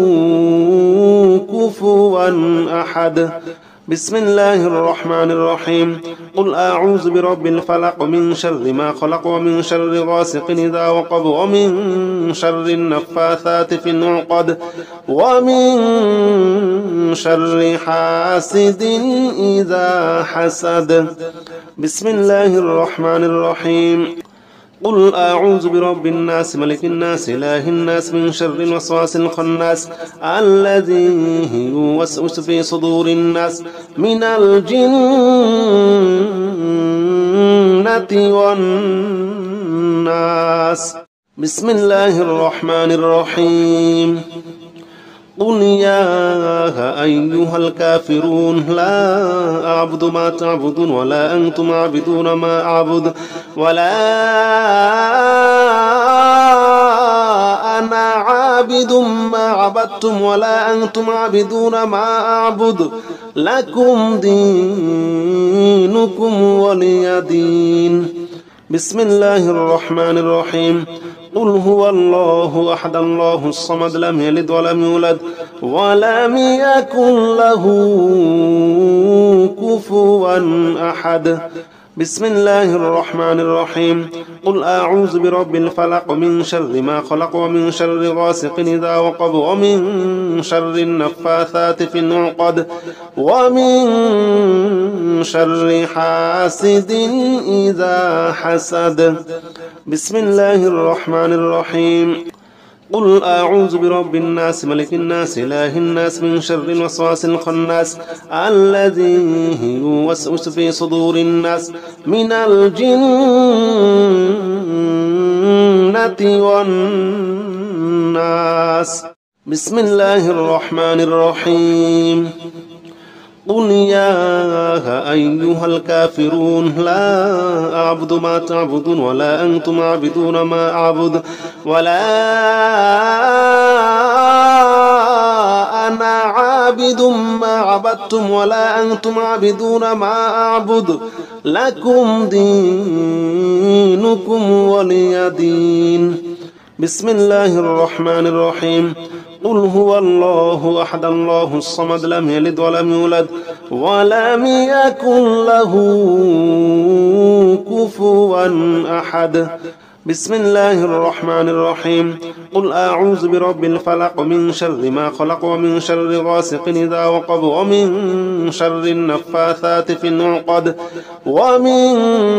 كفوا أحد. بسم الله الرحمن الرحيم قل أعوذ برب الفلق من شر ما خلق ومن شر غاسق إذا وقب ومن شر النفاثات في العقد ومن شر حاسد إذا حسد. بسم الله الرحمن الرحيم قل أعوذ برب الناس ملك الناس إله الناس من شر الوسواس الخناس الذي يوسوس في صدور الناس من الجنة والناس. بسم الله الرحمن الرحيم قل يا أيها الكافرون لا أعبد ما تعبدون ولا أنتم عابدون ما أعبد ولا أنا عابد ما عبدتم ولا أنتم عابدون ما أعبد لكم دينكم ولي دين. بسم الله الرحمن الرحيم قل أعوذ برب الناس ملك الناس إله الناس من شر الوسواس الخناس الذي يوسوس في صدور الناس من الجنة والناس. بسم الله الرحمن الرحيم قل يا أيها الكافرون لا أعبد ما تعبدون ولا أنتم عابدون ما أعبد ولا أنا عابد ما عبدتم ولا أنتم عابدون ما أعبد لكم دينكم ولي دين. بسم الله الرحمن الرحيم قل هو الله أحد الله الصمد لم يلد ولم يولد ولم يكن له كفوا أحد. بسم الله الرحمن الرحيم قل أعوذ برب الفلق من شر ما خلق ومن شر غاسق إذا وقب ومن شر النفاثات في العقد ومن شر حاسد إذا حسد. بسم الله الرحمن الرحيم قل أعوذ برب الناس ملك الناس إله الناس من شر الوسواس الخناس الذي يوسوس في صدور الناس من الجنة والناس. بسم الله الرحمن الرحيم. قل يا أيها الكافرون لا أعبد ما تعبدون ولا أنتم عابدون ما أعبد ولا أنا عابد ما عبدتم ولا أنتم عابدون ما أعبد لكم دينكم ولي دين. بسم الله الرحمن الرحيم. قل هو الله أحد الله الصمد لم يلد ولم يولد ولم يكن له كفوا أحد. بسم الله الرحمن الرحيم. قل أعوذ برب الفلق من شر ما خلق ومن شر غاسق إذا وقب ومن شر النفاثات في العقد ومن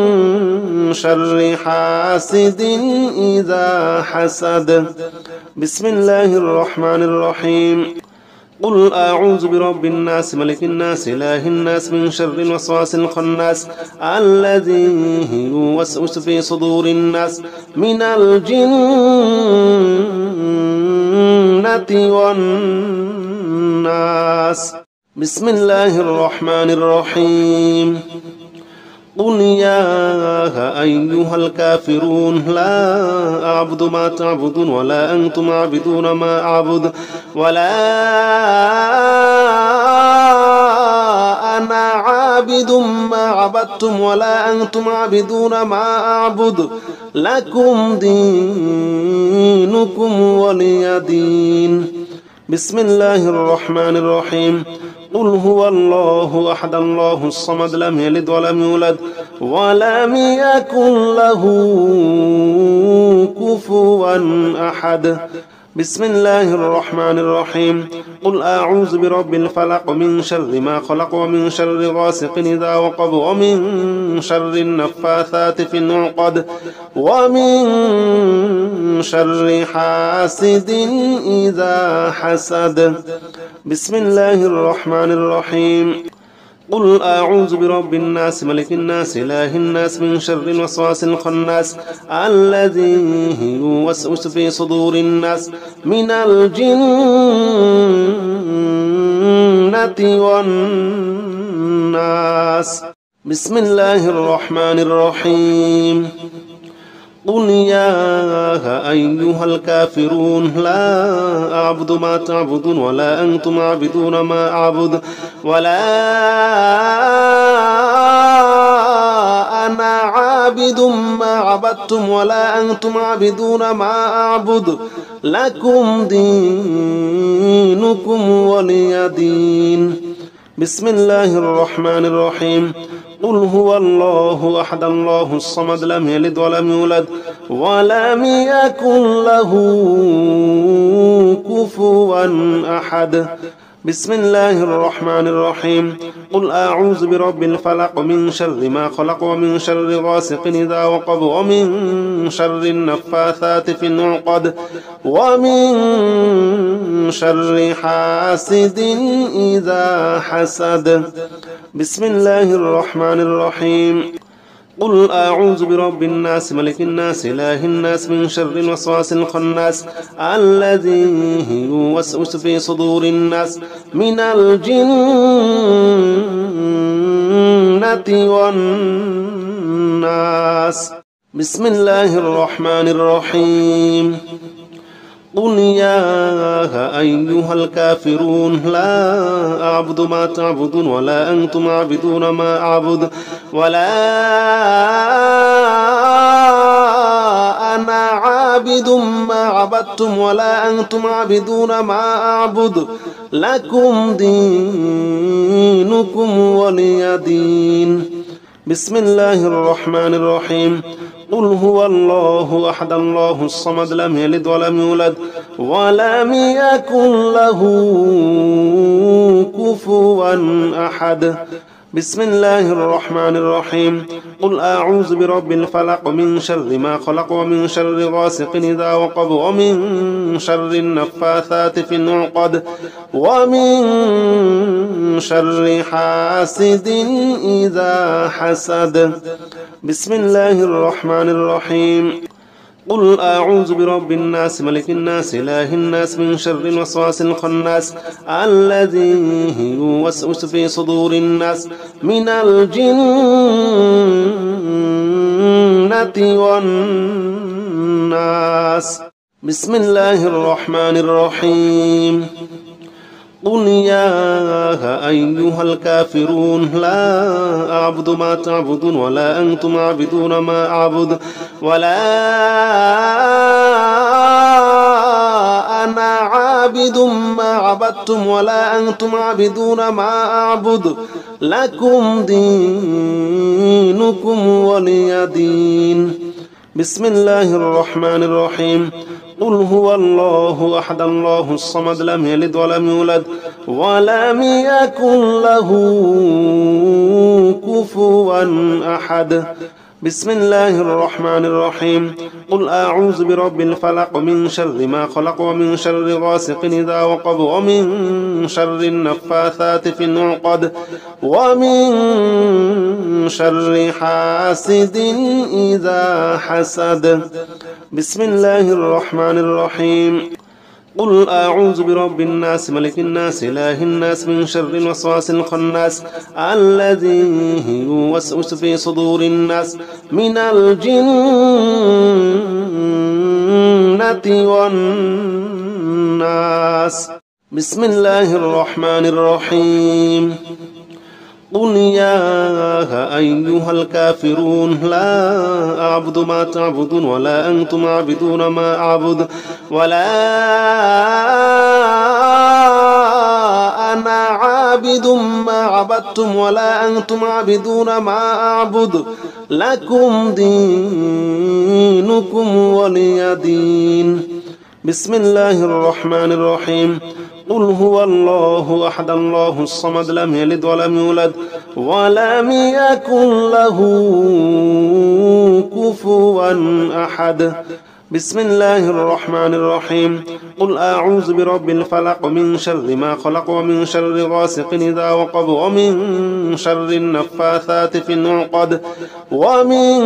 شر حاسد إذا حسد. بسم الله الرحمن الرحيم. قل أعوذ برب الناس ملك الناس إله الناس من شر الوسواس الخناس الذي يوسوس في صدور الناس من الجنة والناس. بسم الله الرحمن الرحيم. قل يا أيها الكافرون لا أعبد ما تعبدون ولا أنتم عابدون ما أعبد ولا أنا عابد ما عبدتم ولا أنتم عابدون ما أعبد لكم دينكم ولي دين. بسم الله الرحمن الرحيم. قل هو الله أحد الله الصمد لم يلد ولم يولد ولم يكن له كفوا أحد. بسم الله الرحمن الرحيم. قل أعوذ برب الفلق من شر ما خلق ومن شر غاسق إذا وقب ومن شر النفاثات في العقد ومن شر حاسد إذا حسد. بسم الله الرحمن الرحيم. قل أعوذ برب الناس ملك الناس إله الناس من شر الوسواس الخناس الذي يوسوس في صدور الناس من الجنة والناس. بسم الله الرحمن الرحيم. قل يا أيها الكافرون لا أعبد ما تعبدون ولا أنتم عابدون ما أعبد ولا أنا عابد ما عبدتم ولا أنتم عابدون ما أعبد لكم دينكم ولي دين. بسم الله الرحمن الرحيم. قل هو الله أحد الله الصمد لم يلد ولم يولد ولم يكن له كفوا أحد. بسم الله الرحمن الرحيم. قل هو الله أحد الله الصمد لم يلد ولم يولد ولم يكن له كفوا أحد. بسم الله الرحمن الرحيم. قل هو الله أحد الله الصمد لم يلد ولم يولد ولم يكن له كفوا أحد. كفوا أحد. بسم الله الرحمن الرحيم. قل أعوذ برب الفلق من شر ما خلق ومن شر غاسق إذا وقب ومن شر النفاثات في العقد ومن شر حاسد إذا حسد. بسم الله الرحمن الرحيم. قل أعوذ برب الناس ملك الناس إله الناس من شر الوسواس الخناس الذي يوسوس في صدور الناس من الجنة والناس. بسم الله الرحمن الرحيم. قل يا أيها الكافرون لا أعبد ما تعبدون ولا أنتم عابدون ما أعبد ولا أنا عابد ما عبدتم ولا أنتم عابدون ما أعبد لكم دينكم ولي دين. بسم الله الرحمن الرحيم. قل هو الله أحد الله الصمد لم يلد ولم يولد ولم يكن له كفوا أحد. بسم الله الرحمن الرحيم قل أعوذ برب الفلق من شر ما خلق ومن شر غاسق إذا وقب ومن شر النفاثات في العقد ومن شر حاسد إذا حسد بسم الله الرحمن الرحيم قل أعوذ برب الناس ملك الناس إله الناس من شر الوسواس الخناس الذي يوسوس في صدور الناس من الجنة والناس بسم الله الرحمن الرحيم قل يا أيها الكافرون لا أعبد ما تعبدون ولا أنتم عابدون ما أعبد ولا أنا عابد ما عبدتم ولا أنتم عابدون ما أعبد لكم دينكم ولي دين بسم الله الرحمن الرحيم قل هو الله أحد الله الصمد لم يلد ولم يولد ولم يكن له كفوا أحد بسم الله الرحمن الرحيم قل أعوذ برب الفلق من شر ما خلق ومن شر غاسق إذا وقب ومن شر النفاثات في العقد ومن شر حاسد إذا حسد بسم الله الرحمن الرحيم قل أعوذ برب الناس ملك الناس إله الناس من شر الوسواس الخناس الذي يوسوس في صدور الناس من الجنة والناس بسم الله الرحمن الرحيم قل يا أيها الكافرون لا أعبد ما تعبدون ولا أنتم عابدون ما أعبد ولا أنا عابد ما عبدتم ولا أنتم عابدون ما أعبد لكم دينكم ولي دين بسم الله الرحمن الرحيم قل هو الله أحد الله الصمد لم يلد ولم يولد ولم يكن له كفوا أحد بسم الله الرحمن الرحيم قل أعوذ برب الفلق من شر ما خلق ومن شر غاسق إذا وقب ومن شر النفاثات في العقد ومن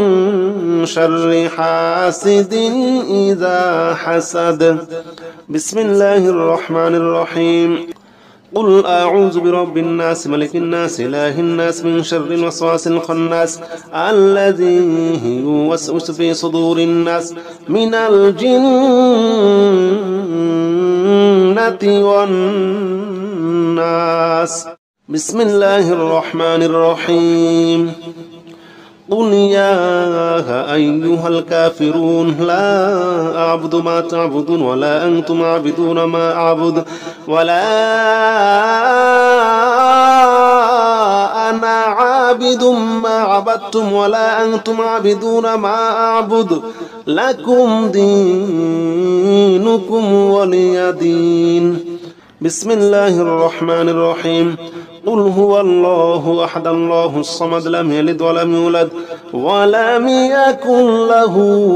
شر حاسد إذا حسد بسم الله الرحمن الرحيم قل أعوذ برب الناس ملك الناس إله الناس من شر الوسواس الخناس الذي يوسوس في صدور الناس من الجنة والناس بسم الله الرحمن الرحيم قل يا أيها الكافرون لا أعبد ما تعبدون ولا أنتم عابدون ما أعبد ولا أنا عابد ما عبدتم ولا أنتم عابدون ما أعبد لكم دينكم ولي دين بسم الله الرحمن الرحيم قل هو الله أحد الله الصمد لم يلد ولم يولد ولم يكن له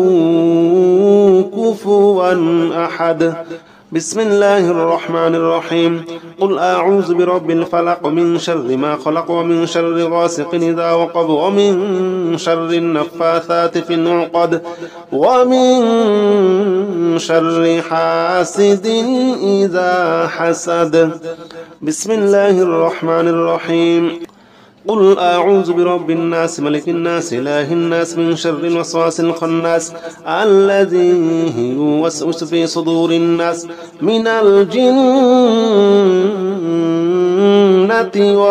كفوا أحد بسم الله الرحمن الرحيم قل أعوذ برب الفلق من شر ما خلق ومن شر غاسق إذا وقب ومن شر النفاثات في العقد ومن شر حاسد إذا حسد بسم الله الرحمن الرحيم قل أعوذ برب الناس ملك الناس إله الناس من شر الوسواس الخناس الذي يوسوس في صدور الناس من الجنة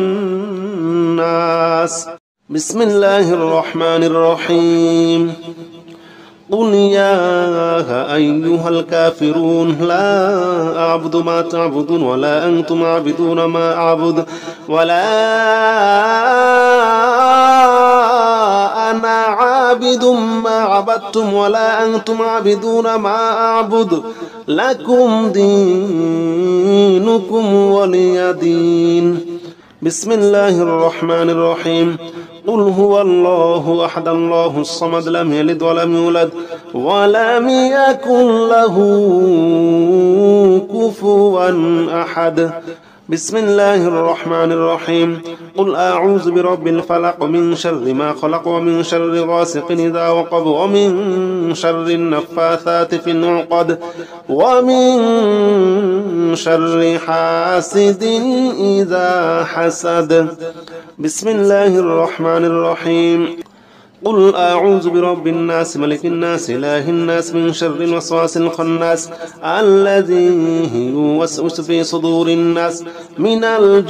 والناس بسم الله الرحمن الرحيم قل يا أيها الكافرون لا أعبد ما تعبدون ولا أنتم عابدون ما أعبد ولا أنا عابد ما عبدتم ولا أنتم عابدون ما أعبد لكم دينكم ولي دين بسم الله الرحمن الرحيم قل هو الله أحد الله الصمد لم يلد ولم يولد ولم يكن له كفوا أحد بسم الله الرحمن الرحيم قل أعوذ برب الفلق من شر ما خلق ومن شر غاسق إذا وقب ومن شر النفاثات في العقد ومن شر حاسد إذا حسد بسم الله الرحمن الرحيم قل أعوذ برب الناس ملك الناس إله الناس من شر الوسواس الخناس الذي يوسوس في صدور الناس من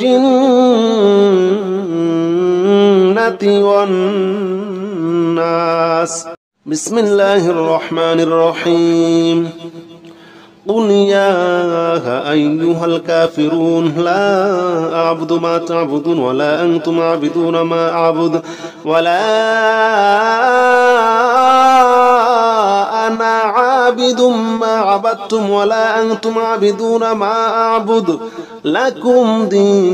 الجنة والناس بسم الله الرحمن الرحيم قل يا أيها الكافرون لا أعبد ما تعبدون ولا أنتم عابدون ما أعبد ولا أنا عابد ما عبدتم ولا أنتم عابدون ما أعبد لكم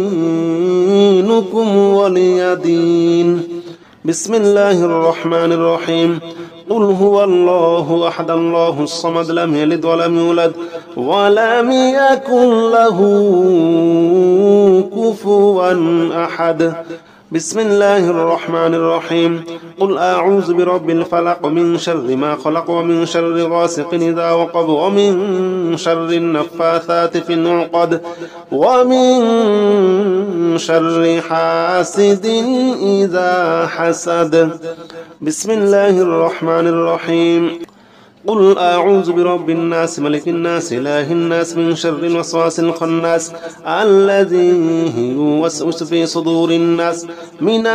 دينكم ولي دين بسم الله الرحمن الرحيم قل هو الله أحد الله الصمد لم يلد ولم يولد ولم يكن له كفوا أحد بسم الله الرحمن الرحيم قل أعوذ برب الفلق من شر ما خلق ومن شر غاسق إذا وقب ومن شر النفاثات في العقد ومن شر حاسد إذا حسد بسم الله الرحمن الرحيم قل أعوذ برب الناس ملك الناس إله الناس من شر الوسواس الخناس الذي يوسوس في صدور الناس من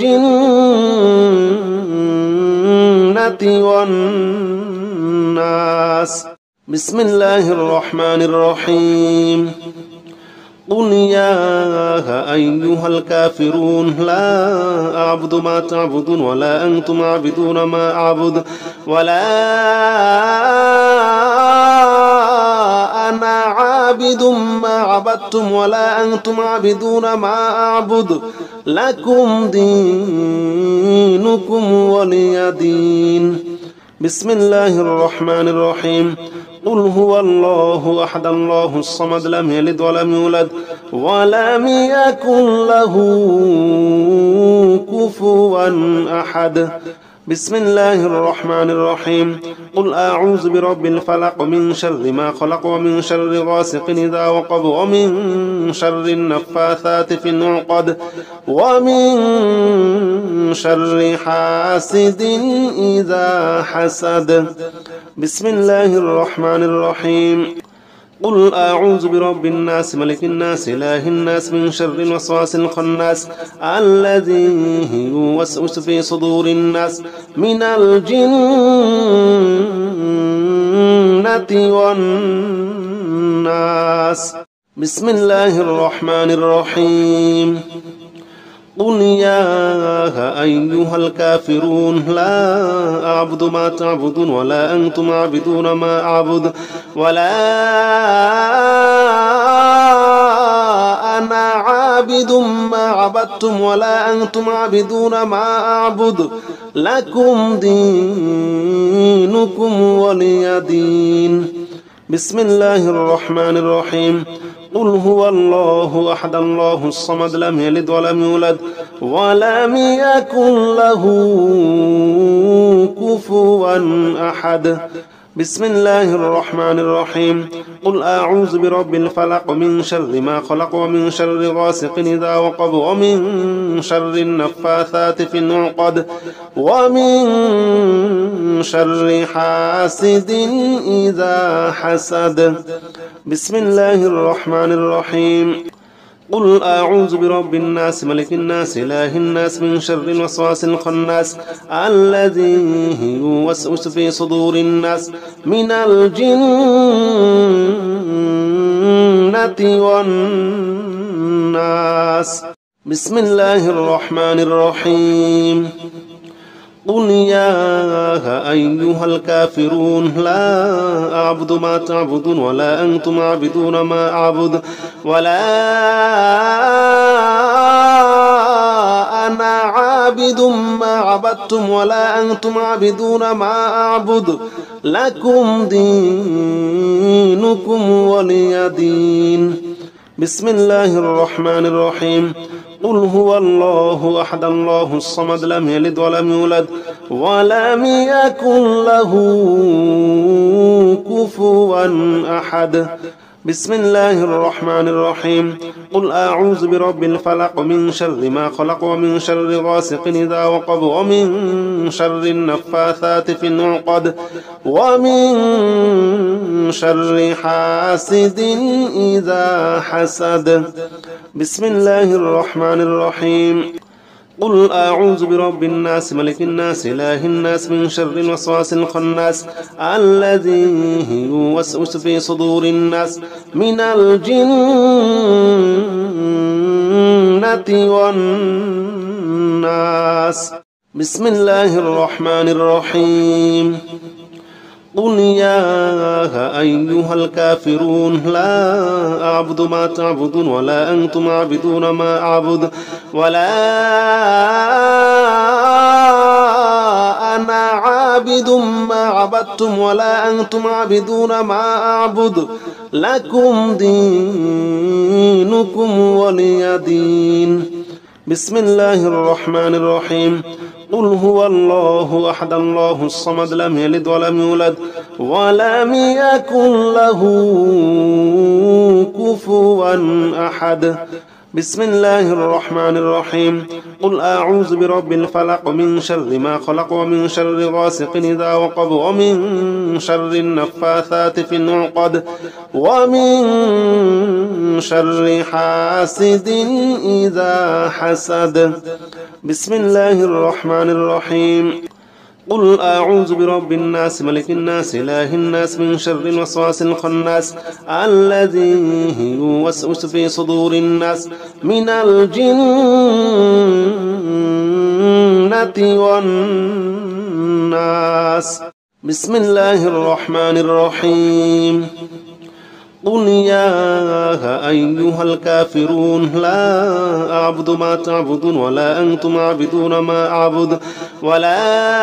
الجنة والناس بسم الله الرحمن الرحيم قل يا أيها الكافرون لا أعبد ما تعبدون ولا أنتم عابدون ما أعبد ولا أنا عابد ما عبدتم ولا أنتم عابدون ما أعبد لكم دينكم ولي دين بسم الله الرحمن الرحيم قل هو الله أحد الله الصمد لم يلد ولم يولد ولم يكن له كفوا أحد بسم الله الرحمن الرحيم قل أعوذ برب الفلق من شر ما خلق ومن شر غاسق إذا وقب ومن شر النفاثات في العقد ومن شر حاسد إذا حسد بسم الله الرحمن الرحيم قل أعوذ برب الناس ملك الناس إله الناس من شر الوسواس الخناس الذي يوسوس في صدور الناس من الجنة والناس بسم الله الرحمن الرحيم قل يا أيها الكافرون لا أعبد ما تعبدون ولا أنتم عابدون ما أعبد ولا أنا عابد ما عبدتم ولا أنتم عابدون ما أعبد لكم دينكم ولي دين بسم الله الرحمن الرحيم قل هو الله أحد الله الصمد لم يلد ولم يولد ولم يكن له كفوا أحد بسم الله الرحمن الرحيم قل أعوذ برب الفلق من شر ما خلق ومن شر غاسق إذا وقب ومن شر النفاثات في العقد ومن شر حاسد إذا حسد بسم الله الرحمن الرحيم قل أعوذ برب الناس ملك الناس إله الناس من شر الوسواس الخناس الذي يوسوس في صدور الناس من الجنة والناس بسم الله الرحمن الرحيم قل يا أيها الكافرون لا أعبد ما تعبدون ولا أنتم عابدون ما أعبد ولا أنا عابد ما عبدتم ولا أنتم عابدون ما أعبد لكم دينكم ولي دين. بسم الله الرحمن الرحيم. قل هو الله أحد الله الصمد لم يلد ولم يولد ولم يكن له كفوا أحد. بسم الله الرحمن الرحيم. قل أعوذ برب الفلق من شر ما خلق ومن شر غاسق إذا وقب ومن شر النفاثات في العقد ومن شر حاسد إذا حسد. بسم الله الرحمن الرحيم. قل أعوذ برب الناس ملك الناس إله الناس من شر الوسواس الخناس الذي يوسوس في صدور الناس من الجنة والناس. بسم الله الرحمن الرحيم. قل يا أيها الكافرون لا أعبد ما تعبدون ولا أنتم عابدون ما أعبد ولا أنا عابد ما عبدتم ولا أنتم عابدون ما أعبد لكم دينكم ولي دين. بسم الله الرحمن الرحيم. قل هو الله أحد الله الصمد لم يلد ولم يولد ولم يكن له كفوا أحد. بسم الله الرحمن الرحيم. قل أعوذ برب الفلق من شر ما خلق ومن شر غاسق إذا وقب ومن شر النفاثات في العقد ومن شر حاسد إذا حسد. بسم الله الرحمن الرحيم. قل أعوذ برب الناس ملك الناس إله الناس من شر الوسواس الخناس الذي يوسوس في صدور الناس من الجنة والناس. بسم الله الرحمن الرحيم. قل يا أيها الكافرون لا أعبد ما تعبدون ولا أنتم عابدون ما أعبد ولا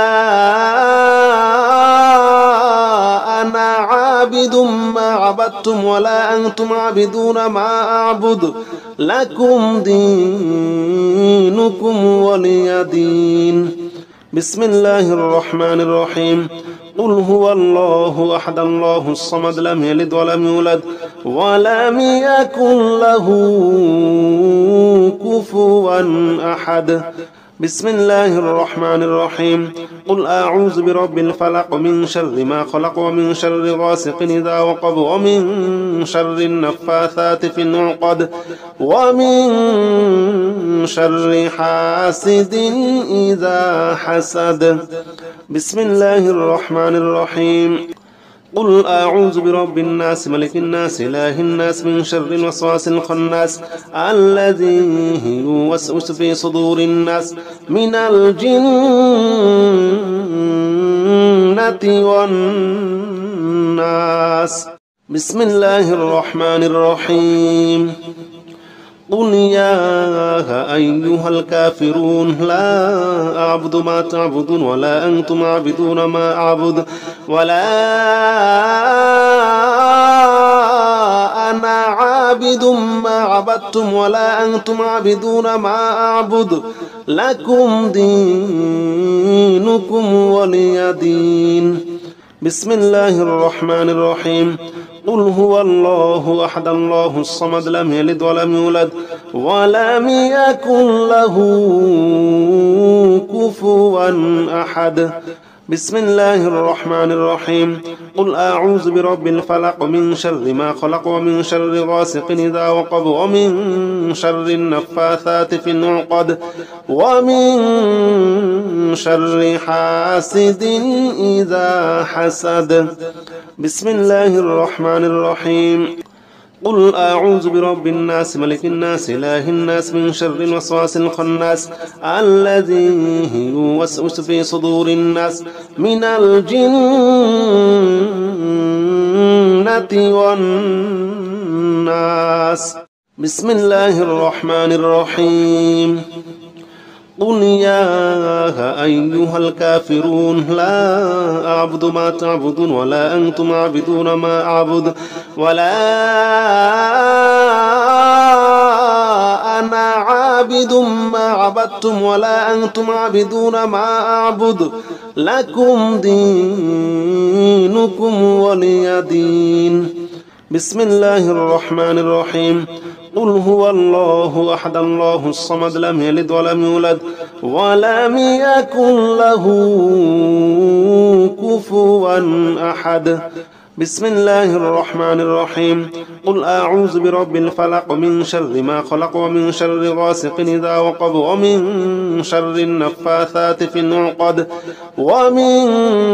أنا عابد ما عبدتم ولا أنتم عابدون ما أعبد لكم دينكم ولي دين. بسم الله الرحمن الرحيم. قل هو الله أحد الله الصمد لم يلد ولم يولد ولم يكن له كفوا أحد. بسم الله الرحمن الرحيم. قل أعوذ برب الفلق من شر ما خلق ومن شر غاسق إذا وقب ومن شر النفاثات في العقد ومن شر حاسد إذا حسد. بسم الله الرحمن الرحيم. قل أعوذ برب الناس ملك الناس إله الناس من شر الوسواس الخناس الذي يوسوس في صدور الناس من الجنة والناس. بسم الله الرحمن الرحيم. قل يا أيها الكافرون لا أعبد ما تعبدون ولا أنتم عابدون ما أعبد ولا أنا عابد ما عبدتم ولا أنتم عابدون ما أعبد لكم دينكم ولي دين. بسم الله الرحمن الرحيم. قل هو الله أحد الله الصمد لم يلد ولم يولد ولم يكن له كفوا أحد. بسم الله الرحمن الرحيم. قل أعوذ برب الفلق من شر ما خلق ومن شر غاسق إذا وقب ومن شر النفاثات في العقد ومن شر حاسد إذا حسد. بسم الله الرحمن الرحيم. قل أعوذ برب الناس ملك الناس إله الناس من شر الوسواس الخناس الذي يوسوس في صدور الناس من الجنة والناس. بسم الله الرحمن الرحيم. قل يا أيها الكافرون لا أعبد ما تعبدون ولا أنتم عابدون ما أعبد ولا أنا عابد ما عبدتم ولا أنتم عابدون ما أعبد لكم دينكم ولي دين. بسم الله الرحمن الرحيم. قل هو الله أحد الله الصمد لم يلد ولم يولد ولم يكن له كفوا أحد. بسم الله الرحمن الرحيم. قل أعوذ برب الفلق من شر ما خلق ومن شر غاسق إذا وقب ومن شر النفاثات في العقد ومن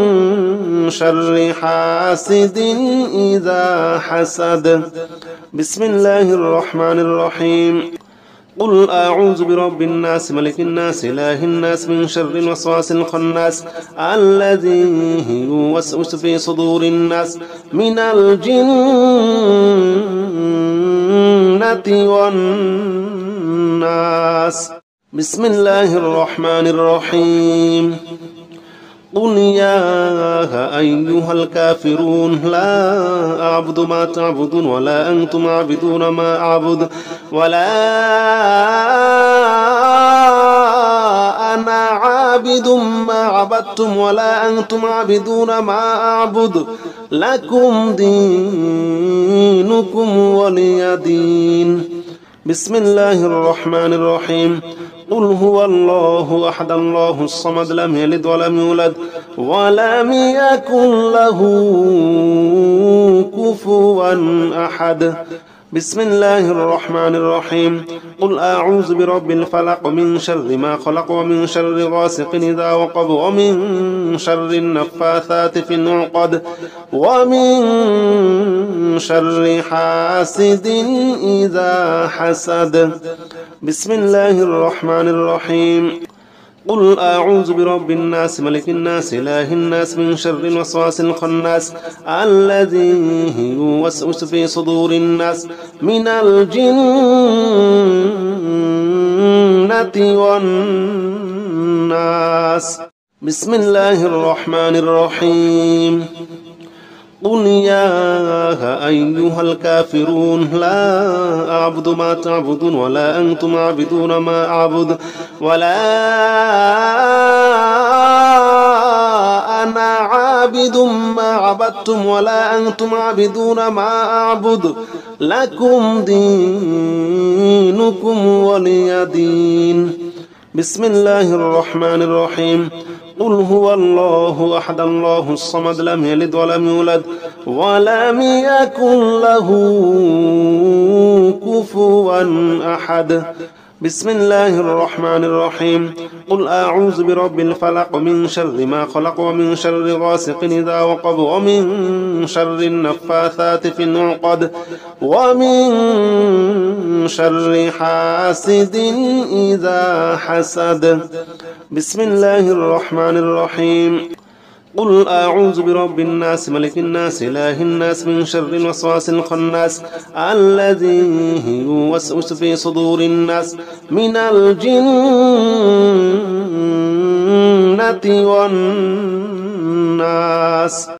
شر حاسد إذا حسد. بسم الله الرحمن الرحيم. قل أعوذ برب الناس ملك الناس إله الناس من شر الوسواس الخناس الذي يوسوس في صدور الناس من الجنة والناس. بسم الله الرحمن الرحيم. قل يا أيها الكافرون لا أعبد ما تعبدون ولا أنتم عابدون ما أعبد ولا أنا عابد ما عبدتم ولا أنتم عابدون ما أعبد لكم دينكم ولي دين. بسم الله الرحمن الرحيم. قل هو الله أحد الله الصمد لم يلد ولم يولد ولم يكن له كفوا أحد. بسم الله الرحمن الرحيم. قل أعوذ برب الفلق من شر ما خلق ومن شر غاسق إذا وقب ومن شر النفاثات في العقد ومن شر حاسد إذا حسد. بسم الله الرحمن الرحيم. قل أعوذ برب الناس ملك الناس إله الناس من شر الوسواس الخناس الذي يوسوس في صدور الناس من الجنة والناس. بسم الله الرحمن الرحيم. قل يا أيها الكافرون لا أعبد ما تعبدون ولا أنتم عابدون ما أعبد ولا أنا عابد ما عبدتم ولا أنتم عابدون ما أعبد لكم دينكم ولي دين. بسم الله الرحمن الرحيم. قل هو الله أحد الله الصمد لم يلد ولم يولد ولم يكن له كفوا أحد. بسم الله الرحمن الرحيم. قل أعوذ برب الفلق من شر ما خلق ومن شر غاسق إذا وقب ومن شر النفاثات في العقد ومن شر حاسد إذا حسد. بسم الله الرحمن الرحيم. قل أعوذ برب الناس ملك الناس إله الناس من شر الوسواس الخناس الذي يوسوس في صدور الناس من الجنة والناس.